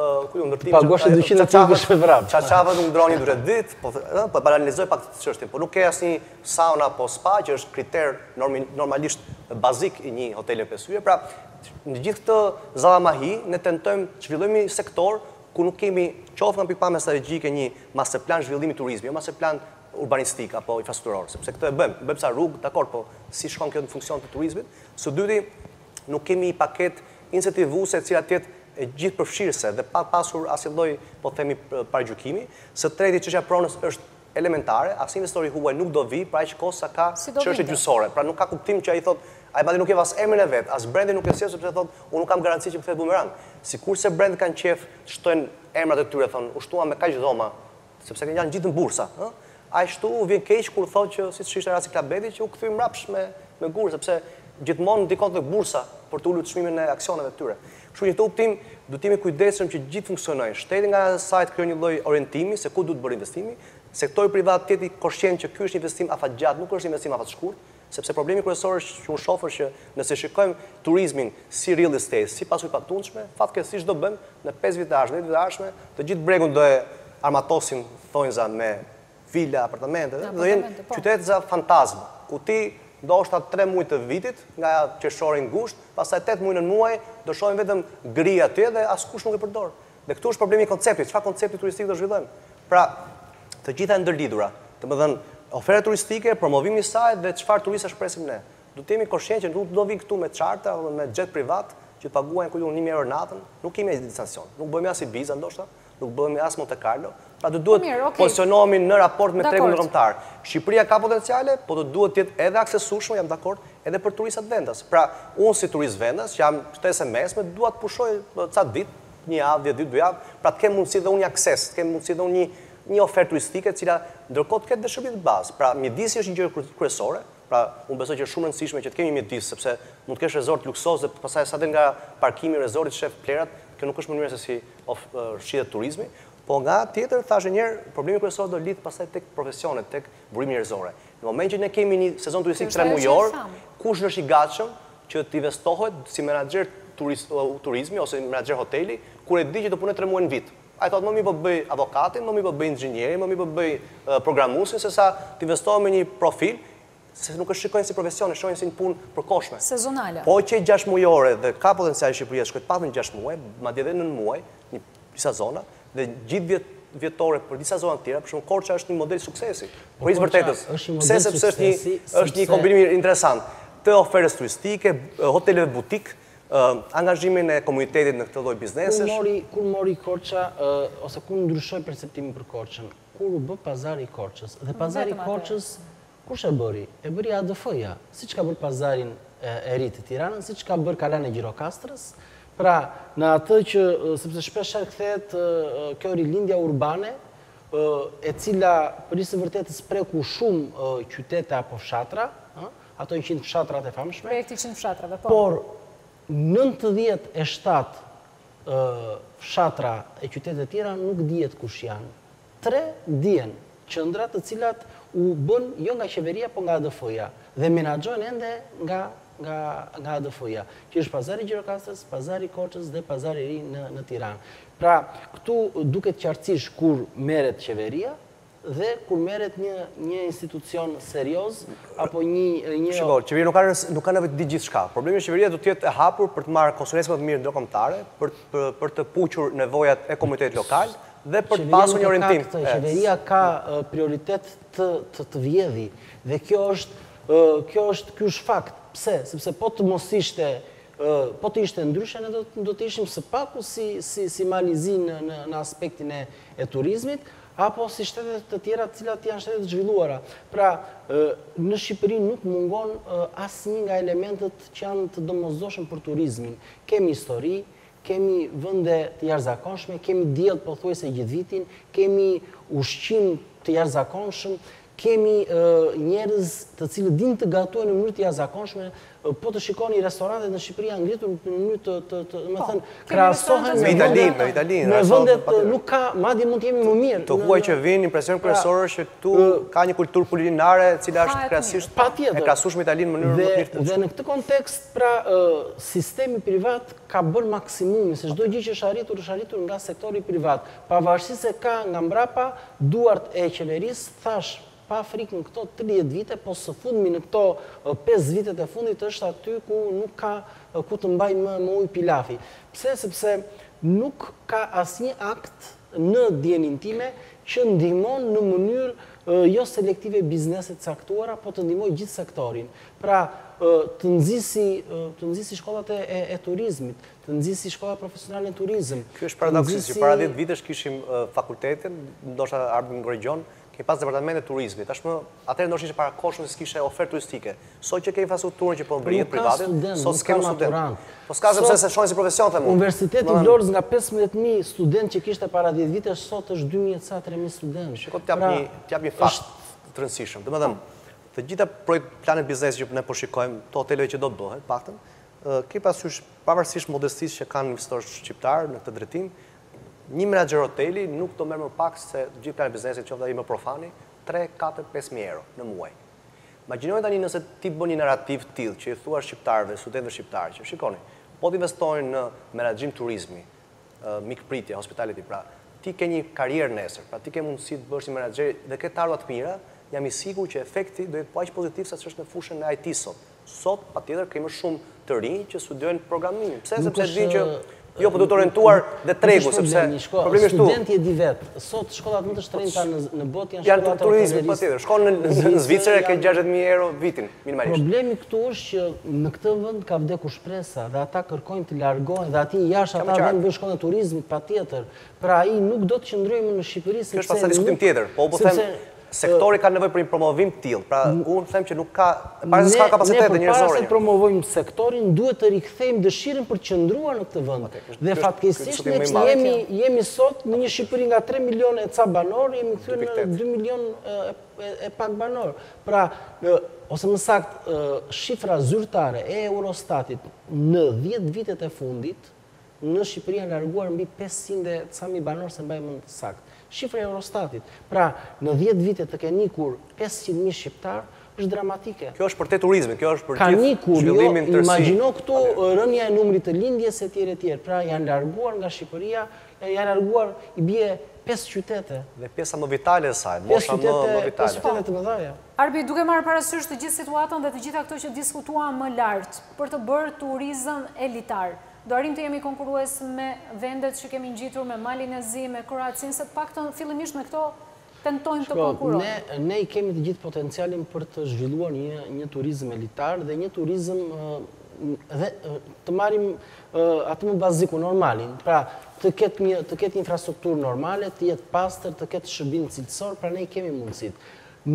pagosh 200 çapash me vrap. Çaçava nuk ndroni duret ditë, po banalizoj pak çështjen, po nuk ke asnjë sauna apo spa që është kriter normalisht bazik i një hoteli 5 hyje. Pra, në gjithë këtë zallamahi ne tentojmë të zhvillojmë një sektor ku nuk kemi qoftë nga pikpamja strategjike një master plan zhvillimi turizmi, jo master plan urbanistik apo infrastrukturor, sepse këtë e bëjmë sa rrugë, dakord, po si shkon kjo në funksion të turizmit. Së dyti, nuk kemi një paketë incentivuese e cila të jetë e gjithë përfshirëse dhe pa pasur asnjë lloj, po themi, paragjykimi. Së treti, çështja e pronës është elementare, as investori huaj nuk do vi për aq kohë sa ka çështje gjyqësore. Pra nuk ka kuptim që ai thotë, ai madje nuk e vas emrin e vet, as brendi nuk e sjell sepse thotë, unë nuk kam garanci që më kthehet bumerang. Sikurse brendet kanë qef të shtojnë emrat e tyre, thonë, ushtuam me kaq dhoma, sepse kanë janë gjithë në bursa, ëh? Ashtu vjen keq kur thotë që siç ishte rasti Klabeti që u kthye mbrapsh me gurë, sepse gjithmonë ndikon tek bursa për të ulur çmimin e aksioneve të tyre. Kështu që të kuptim, duhet të jemi kujdesshëm që gjithë funksionojnë. Shteti nga ana e saj krijojë një lloj orientimi se ku duhet bërë investimi, sektori privat të jetë i koshient që ky është investim afatgjatë, nuk është investim afatshkurt, sepse problemi kryesor është që unë shoh që nëse shikojmë turizmin si real estate, si pasojë patundshme, fatkeqësisht do bëjmë në 5 vitesh, 10 vitesh, të gjithë bregun do e armatosin thonjza me vila, apartamente, do jenë qytete fantazm, ku ti ndoshta 3 muaj të vitit, nga qershori ngusht, pastaj 8 muaj në muaj, do shohim vetëm gri atje dhe askush nuk e përdor. Dhe këtu është problemi i konceptit, çfarë koncepti turistik do zhvillojmë? Pra, të gjitha ndërlidhura, domethënë oferta turistike, promovimi i saj dhe çfarë turistash presim ne. Duhet të jemi koshient që nuk do vi këtu me çarta apo me xhet privat që të paguajnë ku 1000 euro natën, nuk kemi distancion. Nuk bëhemi as Ibiza ndoshta, nuk bëhemi as Monte Carlo. Pra do duhet pozicionohemi në raport me tregun ndërkombëtar. Shqipëria ka potenciale, po do duhet të jetë edhe aksesueshme, jam dakord, edhe për turistat vendas. Pra, unë si turist vendas, që jam shtesë mesme, dua të pushoj ca ditë, një javë, 10 ditë, 2 javë, pra të kem mundësi dhe unë akses, të kem mundësi dhe unë një ofertë turistike, e cila ndërkohë të ketë dhe shërbim të bazë. Pra, mjedisi është një gjë kryesore. Pra, unë besoj që është shumë rëndësishme që të kemi mjedis, sepse mund të kesh resort luksoz dhe pastaj sa del nga parkimi i resortit shef plerat, kjo nuk është mënyra se si shihet turizmi. Po nga tjetër, thashë njerë, problemi kryesor do lidh pastaj tek profesionet, tek burimi njerëzor. Në moment që ne kemi një sezon turistik 3 mujor, kush është i gatshëm që të investohet si menaxher turizmi ose menaxher hoteli, kur e di që do punoj 3 muaj në vit. Ai thotë, më mirë po bëj avokatin, më mirë po bëj inxhinierin, më mirë po bëj programuesin, sesa të investohem me një profil, se nuk e shikojnë si profesion, e shohin si një punë përkohshme. Sezonale. Po që 6 mujore dhe ka potencial Shqipëria shkojë patën 6 muaj, madje edhe 9 muaj, në disa zona, dhe gjithë vjetore për disa zona të tjera, për shumë Korça është një model suksesi. Por i vërtetës, sepse është një kombinim interesant të ofertës turistike, hoteleve butik, angazhimin e komunitetit në këtë lloj biznesesh. Kur mori Korça ose kur ndryshoi perceptimi për Korçën, kur u bë pazari i Korçës dhe pazari i Korçës kush e bëri? E bëri ADF-ja, siç ka bërë pazarin e ri të Tiranës, siç ka bërë Kalana e Gjirokastrës. Pra, në atë që, sepse shpeshherë kthehet kjo rilindja urbane, e cila për së vërtetës preku shumë qytete apo fshatra, ato 100 fshatrat e famshme. Projekti 100 fshatrave, po. Por 97 fshatra e qytetet tjera nuk dihet kush janë. 3 dihen, qendra të cilat u bën jo nga qeveria, po nga ADF-ja dhe menaxhohen ende nga ADF-ja, që është pazari i Gjirokastrës, pazari i Korçës dhe pazari i ri në Tiranë. Pra, këtu duket qartësisht kur merret qeveria, dhe kur merret një institucion serioz apo një Shiko, qeveria nuk ka nevojë të di gjithçka. Problemi është qeveria do të jetë e hapur për të marrë konsulencë më të mirë ndërkombëtare, për të puqur nevojat e komunitetit lokal dhe për të pasur një orientim. Qeveria ka prioritet të vjedhi dhe kjo është fakt. Pse? Sepse po të mos ishte po të ishte ndryshe, ne do të ishim së paku si Malizi në aspektin e turizmit, apo si shtetet të tjera të cilat janë shtetet zhvilluara. Pra, në Shqipëri nuk mungon asnjë nga elementet që janë të domosdoshëm për turizmin. Kemi histori, kemi vende të jashtëzakonshme, kemi diell pothuajse gjithë vitin, kemi ushqim të jashtëzakonshëm, kemi njerëz të cilët dinë të gatojnë në mënyrë të jashtëzakonshme. Po të shikoni restorantet në Shqipëri janë ngritur në mënyrë të krahasohen me Italinë. Në vendet nuk ka, madje mund të jemi më mirë. Të huaj që vinë, impresion kryesor është që këtu ka një kulturë kulinare e cila është krahasisht e krahasueshme me Italinë në mënyrë më të mirë. Dhe në këtë kontekst, pra, sistemi privat ka bërë maksimumin, se çdo gjë që është arritur nga sektori privat, pavarësisht se ka nga mbrapa duart e qeverisë, thash pa frikë në këto 30 vite, po së fundmi në këto 5 vitet e fundit është aty ku nuk ka ku të mbaj më ujë pilafi. Pse? Sepse nuk ka asnjë akt në dijenin time që ndihmon në mënyrë jo selektive bizneset caktuara, po të ndihmoj gjithë sektorin. Pra, të nxisi shkollat e turizmit, të nxisi shkollat profesionale në turizëm. Ky është paradoksi që para 10 vitesh kishim fakultetin, ndoshta ardhmë në region, kemi pas departamentet e turizmit. Tashmë atëherë ndoshta ishte parakoshme se kishte ofertë turistike. Sot që ke infrastrukturën që po mbrihet private, sot s'kem student. Po s'ka sepse se shohin si profesion them unë. Universiteti i Vlorës nga 15000 studentë që kishte para 10 vitesh, sot është 2000 ca 3000 studentë. Shikoj t'jap një fakt të rëndësishëm. Domethënë, të gjitha planet biznesi që ne po shikojmë, të hoteleve që do të bëhen, paktën, ke parasysh pavarësisht modestisë që kanë investitorë shqiptar në këtë drejtim, një menaxher hoteli nuk do merr më pak se gjithë planet biznesit qoftë ai më profani, 3, 4, 5.000 euro në muaj. Imagjinoni tani nëse ti bën një narrativ të tillë që i thua shqiptarëve, studentëve shqiptarë, që shikoni, po të investojnë në menaxhim turizmi, mikpritje, hospitality, pra ti ke një karrierë nesër, pra ti ke mundësi të bësh një menaxher dhe ke ardhur të mira, jam i sigurt që efekti do jetë aq pozitiv sa ç'është në fushën e IT sot. Sot patjetër kemi shumë të rinj që studiojnë programimin. Pse? Sepse dinë që jo, po duhet të orientuar dhe tregu, sepse problemi është tu. Studenti e di vetë, sot shkollat më të shtrenjta në botë janë shkollat e turizmit, patjetër. Shkon në Zvicër ke 60.000 euro vitin, minimalisht. Problemi këtu është që në këtë vend ka vdekur shpresa dhe ata kërkojnë të largohen dhe aty jashtë ata vënë bëjnë shkollën e turizmit patjetër. Pra ai nuk do të qëndrojë në Shqipëri sepse është pastaj diskutim tjetër, po them sektori ka nevojë për një promovim të tillë. Pra unë them që nuk ka para se ka kapacitete njerëzore. Para se promovojmë sektorin, duhet të rikthejmë dëshirën për të qëndruar në këtë vend. Dhe fatkeqësisht ne jemi sot në një Shqipëri nga 3 milionë e ca banor, jemi kthyer në 2 milionë e pak banor. Pra, ose më saktë, shifra zyrtare e Eurostatit në 10 vitet e fundit në Shqipëri janë larguar mbi 500 ca mijë banor, se mbaj mend saktë. Shifra e Eurostatit. Pra, në 10 vite të kenë ikur 500.000 shqiptar, është dramatike. Kjo është për te turizmin, kjo është për gjithë zhvillimin tërësi. Imagjino këtu rënja e numrit të lindjes e tjerë. Pra, janë larguar nga Shqipëria, janë larguar i bie 5 qytete. Dhe pjesa më vitale e saj, mosha më vitale. 5 qytete të mëdha. Arbi, duke marrë parasysh të gjithë situatën dhe të gjitha këto që diskutuam më lart për të bërë turizëm elitar, do arrim të jemi konkurues me vendet që kemi ngjitur, me Malin e Zi, me Kroacin, se paktën fillimisht me këto tentojnë të konkurojnë. Ne i kemi të gjithë potencialin për të zhvilluar një turizëm elitar dhe një turizëm dhe të marrim atë më baziku, normalin. Pra, të ketë infrastrukturë normale, të jetë pastër, të ketë shërbim cilësor, pra ne i kemi mundësit.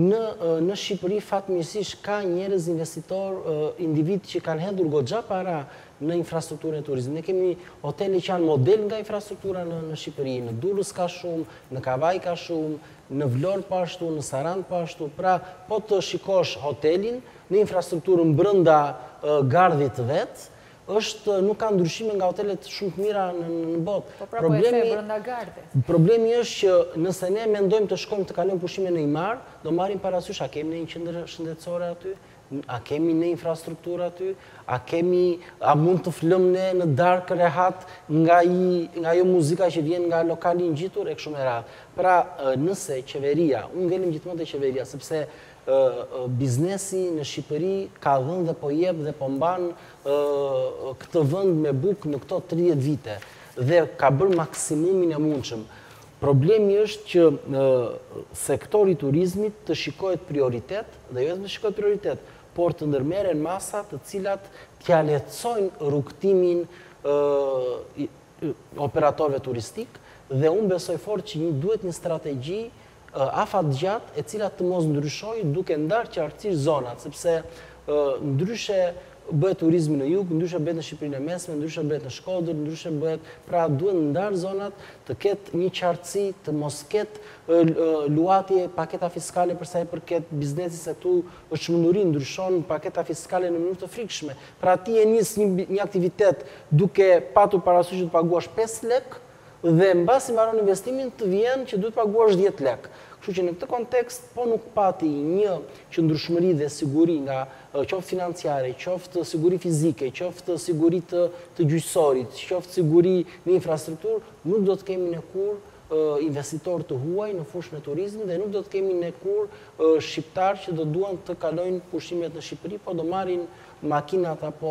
Në Shqipëri, fatmirësisht, ka njerëz investitor, individ që kanë hedhur goxha para në infrastrukturën e turizmit. Ne kemi hotele që janë model nga infrastruktura në Shqipëri. Në Durrës ka shumë, në Kavaj ka shumë, në Vlorë po ashtu, në Sarandë po ashtu. Pra, po të shikosh hotelin në infrastrukturën brenda gardhit vet, nuk ka ndryshime nga hotelet shumë të mira në botë. Po pra po e the brenda gardhit. Problemi është që nëse ne mendojmë të shkojmë të kalojmë pushime në Imar, do marrim parasysh a kemi një qendër shëndetësore aty, A kemi ne infrastrukturë aty? A mund të flëm ne në darkë rehat nga jo muzika që vjen nga lokali ngjitur e kështu me radhë. Pra, nëse qeveria, unë ngelim gjithmonë te qeveria, sepse biznesi në Shqipëri ka dhënë dhe po jep dhe po mban këtë vend me bukë në këto 30 vite dhe ka bërë maksimumin e mundshëm. Problemi është që sektori turizmit të shikohet prioritet, dhe jo vetëm të shikohet prioritet, por të ndërmerren masa të cilat t'ia lehtësojnë rrugtimin operatorëve turistik, dhe unë besoj fort që duhet një strategji afatgjatë e cila të mos ndryshojë duke ndarë qartësisht zonat, sepse ndryshe bëhet turizmi në jug, ndryshe bëhet në Shqipërinë e Mesme, ndryshe bëhet në Shkodër, ndryshe bëhet, pra duhet ndarë zonat të ketë një qartësi, të mos ketë luatje paketa fiskale përsa i përket biznesit, se këtu është çmenduri ndryshon paketa fiskale në mënyrë të frikshme. Pra ti e nis një aktivitet duke patur parasysh të paguash 5 lek dhe mbasi mbaron investimin të vjen që duhet paguash 10 lek. Kështu që në këtë kontekst, po nuk pati një qëndrueshmëri dhe siguri nga qoftë financiare, qoftë siguri fizike, qoftë siguri të gjyqësorit, qoftë siguri në infrastrukturë, nuk do të kemi në kur investitor të huaj në fushën e turizmit dhe nuk do të kemi në kur shqiptar që do duan të kalojnë pushimet në Shqipëri, po do marrin makinat apo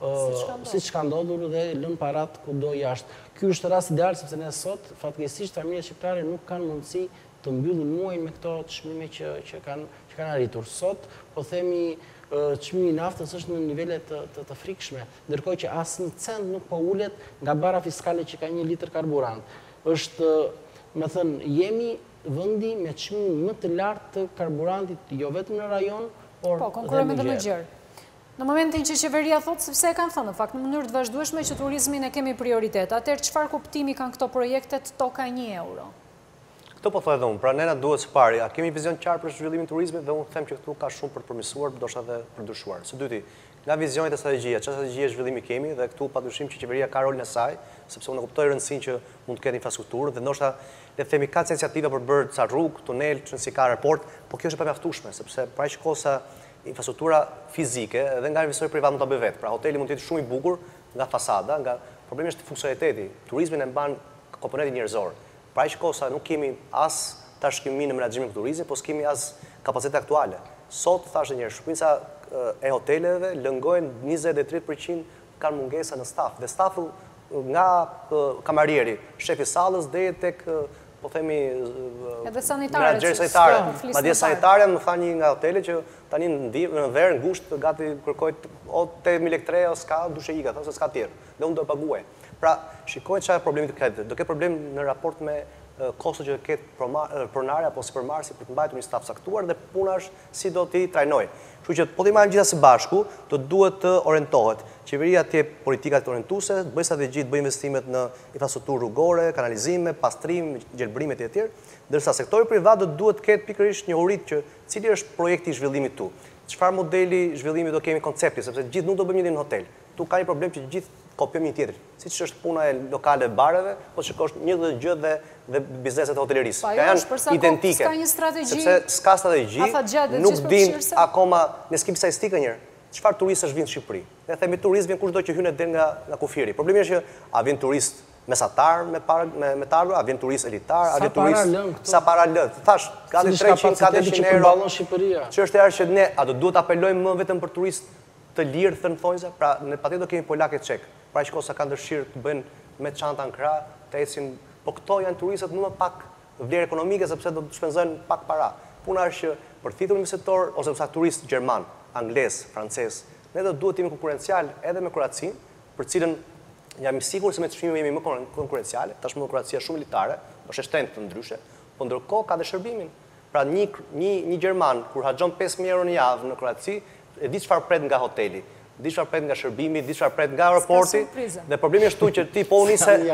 siç ka ndodhur dhe lën parat kudo jashtë. Ky është rasti ideal sepse ne sot fatkeqësisht familjet shqiptare nuk kanë mundësi të mbyllin muajin me këto çmime që kanë arritur. Sot, po themi, çmimi i naftës është në nivele të frikshme, ndërkohë që asnjë cent nuk po ulet nga bara fiskale që ka 1 litër karburant. Është, më thënë, jemi vendi me çmimin më të lartë të karburantit, jo vetëm në rajon, por konkurrojmë edhe më gjerë. Në momentin që qeveria thotë, sepse e kanë thënë, në fakt, në mënyrë të vazhdueshme që turizmin e kemi prioritet, atëherë çfarë kuptimi kanë këto projektet toka 1 euro? Këto po thojë dhe unë, pra ne na duhet së pari, a kemi vizion qartë për zhvillimin e turizmit dhe unë them që këtu ka shumë për të përmirësuar, ndoshta edhe për ndryshuar. Së dyti, nga vizionit e strategjia, çfarë strategjie zhvillimi kemi dhe këtu padyshim që qeveria ka rolin e saj, sepse unë kuptoj rëndësinë që mund të ketë infrastrukturë dhe ndoshta le të themi ka iniciativa për bërë ca rrugë, tunel, që si ka aeroport, po kjo është e pamjaftueshme, sepse pra që kosa infrastruktura fizike dhe nga investori privat mund ta bëj vetë. Pra hoteli mund të jetë shumë i bukur nga fasada, nga problemi është funksionaliteti. Turizmin e mban komponentin njerëzor. Pra që kosa nuk kemi as tashkimin në menaxhimin e turizmit, po s'kemi as kapacitet aktuale. Sot thashë një herë, shpica e hoteleve lëngojnë 20-30% kanë mungesa në staf dhe stafu nga kamarieri, shefi sallës deri tek po themi edhe sanitare. Madje sanitarja më tha një nga hotelet që tani në verë ngushtë gati kërkoj o 8.000 lekë o s'ka dushe ika, ose s'ka tjerë. Dhe unë do e paguaj. Pra, shikojnë çfarë problemi të ketë. Do ketë problem në raport me kosto që ketë pronarja apo sipërmarrësi për të mbajtur një staf saktuar dhe puna është si do t'i trajnoj. Kështu që po t'i marrim gjitha së bashku, do duhet të orientohet. Qeveria të jep politikat orientuese, të bëjë strategji, të bëjë investimet në infrastrukturë rrugore, kanalizime, pastrim, gjelbërime e tjerë, ndërsa sektori privat do duhet të ketë pikërisht një uritë që cili është projekti i zhvillimit tu. Çfarë modeli zhvillimi do kemi koncepti, sepse gjithë nuk do bëjmë një në hotel. Tu ka një problem që gjithë kopjojmë një tjetër. Siç është puna e lokale bareve, po shikosh një dhe gjë dhe bizneset e hotelerisë. Ka janë identike. S'ka një strategji. Sepse s'ka strategji, nuk din akoma, ne s'kemi statistikë njëherë. Çfarë turistësh vinë në Shqipëri? Ne themi turizëm vjen kushdo që hyn del nga kufiri. Problemi është që a vjen turist mesatar me të ardhur, a vjen turist elitar, a vjen turist sa para lë. Thash, gati 300-400 euro. Çështja është që ne a do duhet apelojmë më vetëm për turist të lirë thënë thonjza, pra ne patjetër do kemi polakë çek. Pra që kosa kanë dëshirë të bëjnë me çanta në krah, të ecin, po këto janë turistët më pak vlerë ekonomike sepse do të shpenzojnë pak para. Puna është që për fitur investitor ose sa turist gjerman, anglez, francez, ne do duhet të jemi konkurencial edhe me Kroacinë, për cilën jam i sigurt se me çmimet jemi më konkurenciale, tashmë Kroacia shumë elitare, është shtrenjtë të ndryshe, po ndërkohë ka dhe shërbimin. Pra një gjerman kur harxhon 5.000 euro në javë në Kroaci, e di çfarë pret nga hoteli, di çfarë pret nga shërbimi, di çfarë pret nga aeroporti, dhe problemi është që ti po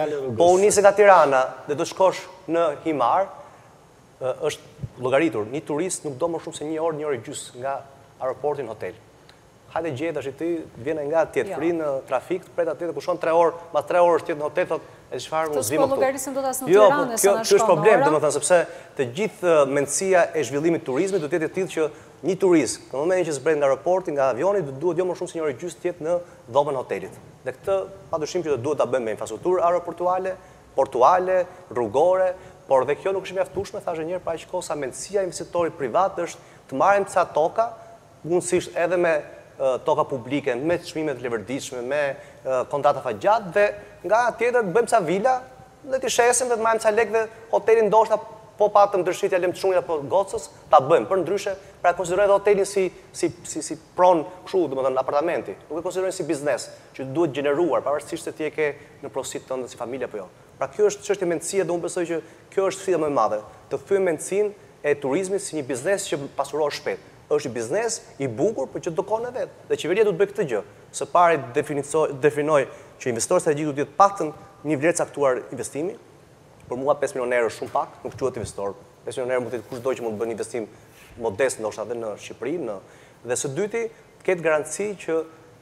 u nise nga Tirana dhe do shkosh në Himar, është llogaritur, një turist nuk do më shumë se 1 orë, 1 orë e gjys nga aeroporti në hotel. Hajde gjej tash ti vjen nga tjetëri në trafik, pret aty të kushton 3 orë, pas 3 orë është tjetër në hotel, thotë e çfarë Të mundësime këtu. llogarisim dot as në Jo, Tiranë, kjo është problem, domethënë, sepse të gjithë mendësia e zhvillimit të turizmit do të jetë e tillë që një turist, në momentin që zbret nga aeroporti, nga avioni, duhet jo më shumë se një orë gjysmë të jetë në dhomën e hotelit. Dhe këtë padyshim që duhet ta bëjmë me infrastrukturë aeroportuale, portuale, rrugore, por dhe kjo nuk është mjaftueshme, thashë një herë, pa aq kohë sa mendësia e investitorit privat është të marrim ca toka, mundësisht edhe me toka publike, me çmime të leverditshme, me kontrata faqat, dhe nga tjetër të bëjmë ca vila dhe t'i shesim dhe të marrim ca lekë dhe hotelin ndoshta po patëm dëshitja lem të Çunit apo Gocës, ta bëjmë. Për ndryshe, pra konsiderojmë hotelin si pronë kështu, domethënë apartamenti. Nuk e konsiderojmë si biznes, që duhet gjeneruar, pavarësisht se ti e ke në porosit tënde si familje apo jo. Pra kjo është çështje mendësie dhe unë besoj që kjo është sfida më e madhe, të thyejmë mendësinë e turizmit si një biznes që pasurohet shpejt. Është një biznes i bukur, por që do kohën e vet. Dhe qeveria duhet bëjë këtë gjë. Së pari definoj që investori strategjik duhet të jetë paktën një vlerë caktuar investimi. Për mua 5 milionë euro është shumë pak, nuk quhet investor. 5 milionë euro mund të jetë kushdo që mund të bëjë investim modest ndoshta edhe në Shqipëri, dhe së dyti të ketë garanci që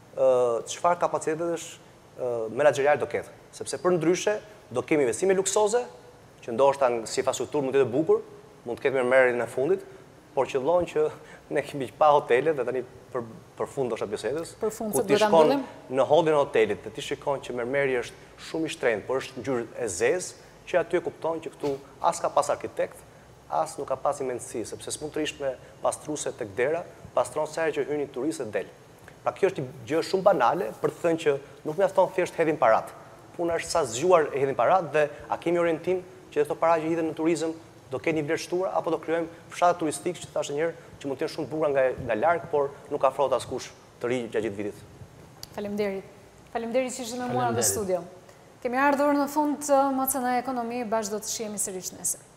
çfarë kapacitetesh menaxherial do ketë, sepse për ndryshe do kemi investime luksoze, që ndoshta si infrastrukturë mund të jetë bukur, mund të ketë mirëmerrjen e fundit, por qëllon që ne kemi pa hotele dhe tani për fund ndoshta bisedës, ku ti shkon në hollin e hotelit dhe ti shikon që mirëmerrja është shumë i shtrenjtë, por është ngjyrë e zezë, që aty e kupton që këtu as ka pas arkitekt, as nuk ka pas mendësi, sepse s'mund të rish me pastruese tek dera, pastron sa herë që hyn një turist e del. Pra kjo është një gjë shumë banale për të thënë që nuk mjafton thjesht hedhin parat. Puna është sa zgjuar e hedhin parat dhe a kemi orientim që këto para që hidhen në turizëm do kenë një vlerë shtuar apo do krijojmë fshate turistik që thashë një herë që mund të jenë shumë të bukura nga larg, por nuk afrohet askush të ri gjatë gjithë vitit. Faleminderit. Faleminderit që ishte me mua në studio. Kemi ardhur në fund të Macena e Ekonomi, bashkë do të shihemi sërish nesër.